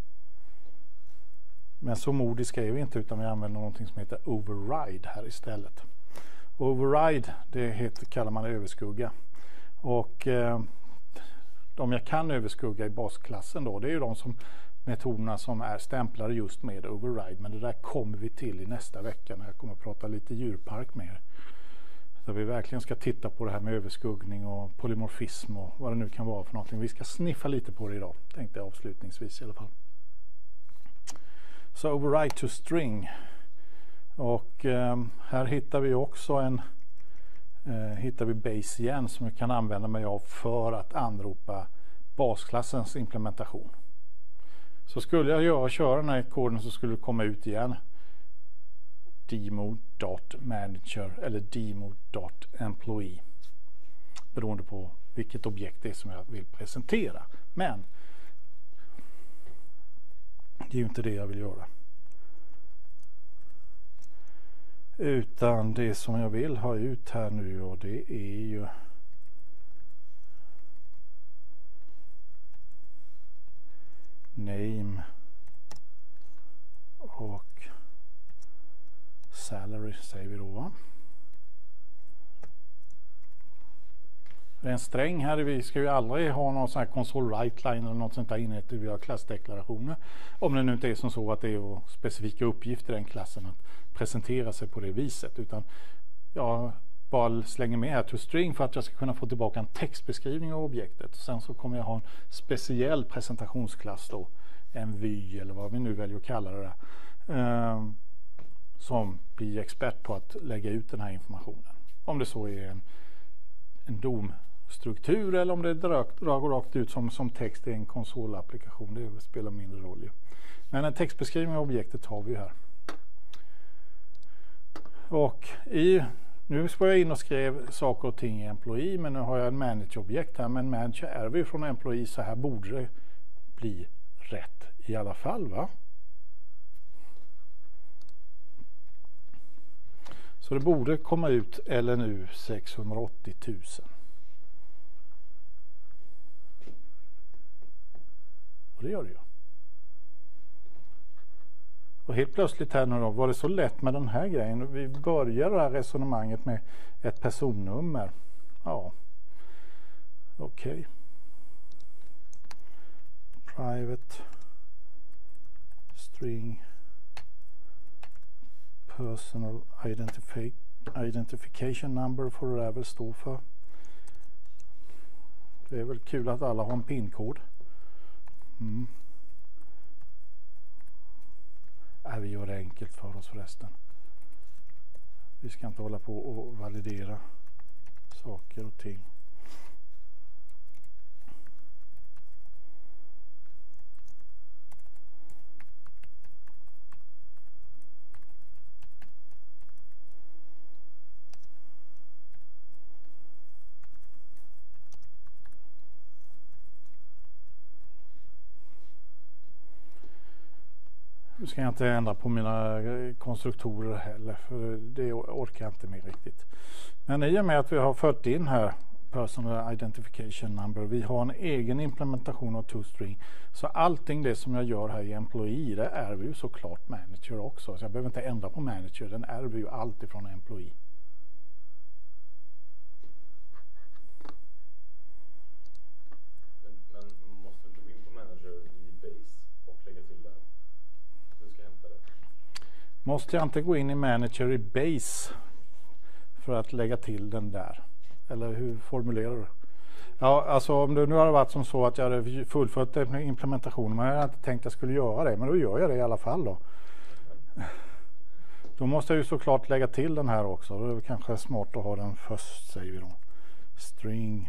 Men så modiska är vi inte, utan vi använder någonting som heter override här istället. Override, det heter, kallar man överskugga. Och eh, de jag kan överskugga i basklassen då, det är ju de som metoderna som är stämplade just med override. Men det där kommer vi till i nästa vecka när jag kommer att prata lite djurpark med er. Så vi verkligen ska titta på det här med överskuggning och polymorfism och vad det nu kan vara för någonting. Vi ska sniffa lite på det idag, tänkte jag avslutningsvis i alla fall. Så override toString. Och eh, här hittar vi också en eh, hittar vi base igen som vi kan använda mig av för att anropa basklassens implementation. Så skulle jag göra, köra den här koden så skulle det komma ut igen demo.manager eller demo.employee beroende på vilket objekt det är som jag vill presentera. Men det är ju inte det jag vill göra. Utan det som jag vill ha ut här nu, och det är ju name och salary säger vi då, va? Det är en sträng här. Vi ska ju aldrig ha någon sån här console write line eller något sånt där inne i våra klassdeklarationer. Om det nu inte är som så att det är specifika uppgifter i den klassen att presentera sig på det viset. Utan jag bara slänger med här toString för att jag ska kunna få tillbaka en textbeskrivning av objektet. Sen så kommer jag ha en speciell presentationsklass då. En vy eller vad vi nu väljer att kalla det. Eh, som blir expert på att lägga ut den här informationen. Om det så är en, en dom struktur eller om det drar rakt ut som, som text i en konsolapplikation, det spelar mindre roll ju. Men en textbeskrivning av objektet har vi här. Och i, nu ska jag in och skrev saker och ting i employee, men nu har jag en manager-objekt här, men manager är vi från employee, så här borde det bli rätt i alla fall, va? Så det borde komma ut L N U sexhundraåttio tusen. Och det gör det ju. Och helt plötsligt här nu då, var det så lätt med den här grejen. Vi börjar det här resonemanget med ett personnummer. Ja. Okej. Okay. Private string personal identifi identification number får det väl stå för. Det är väl kul att alla har en pinkod. Mm. Äh, vi gör det enkelt för oss förresten. Vi ska inte hålla på och validera saker och ting. Nu ska jag inte ändra på mina konstruktorer heller, för det orkar jag inte med riktigt. Men i och med att vi har fört in här personal identification number. Vi har en egen implementation av ToString. Så allting det som jag gör här i employee, det är vi ju såklart manager också. Så jag behöver inte ändra på manager, den är vi ju allt ifrån employee. Men, men måste du gå in på manager i base och lägga till där? Du ska hämta det. Måste jag inte gå in i manager i base för att lägga till den där? Eller hur formulerar du? Ja, alltså om det nu hade varit som så att jag hade fullföljt implementationen, men jag hade inte tänkt att jag skulle göra det, men då gör jag det i alla fall då. Då måste jag ju såklart lägga till den här också. Då är det kanske smart att ha den först, säger vi då. String.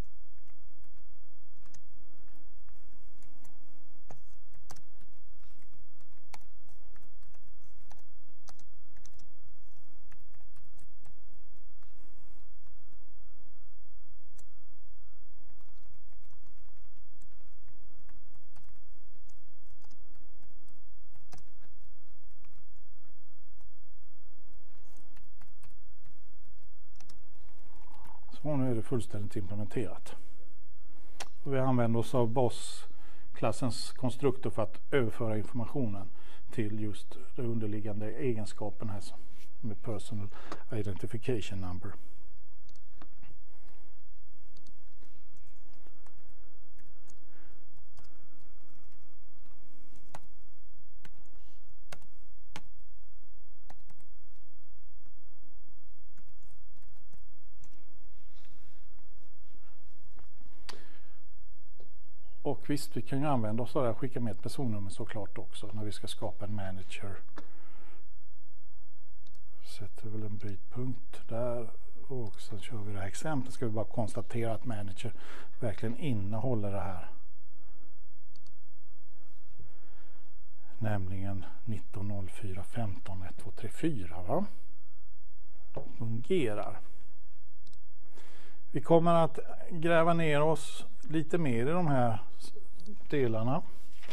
Och nu är det fullständigt implementerat. Och vi använder oss av boss-klassens konstruktor för att överföra informationen till just de underliggande egenskaperna här med personal identification number. Och visst, vi kan ju använda oss av det här, skicka med ett personnummer såklart också när vi ska skapa en manager. Sätter väl en brytpunkt där och sen kör vi det här exemplet. Ska vi bara konstatera att manager verkligen innehåller det här. Nämligen nitton noll fyra femton ett två tre fyra, va? Fungerar. Vi kommer att gräva ner oss lite mer i de här delarna.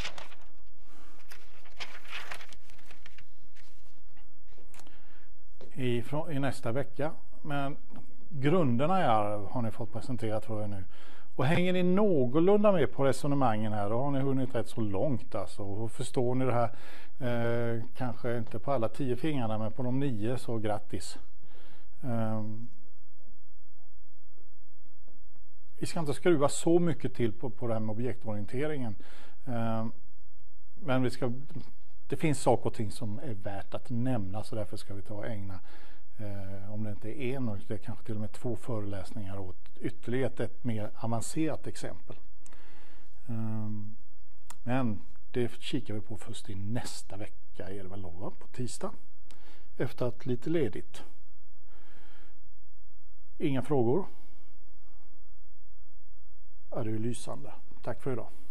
I, i nästa vecka. Men grunderna är, har ni fått presenterat för er nu. Och hänger ni någorlunda med på resonemangen här, då har ni hunnit rätt så långt alltså. Och förstår ni det här, eh, kanske inte på alla tio fingrarna, men på de nio, så grattis. Um, Vi ska inte skruva så mycket till på, på det här med objektorienteringen. Eh, men vi ska, det finns saker och ting som är värt att nämna, så därför ska vi ta och ägna, eh, om det inte är en, och det är kanske till och med två föreläsningar åt ytterligare ett mer avancerat exempel. Eh, men det kikar vi på först i nästa vecka, är det väl då, på tisdag. Efter att lite ledigt. Inga frågor? Ja, det är lysande. Tack för idag.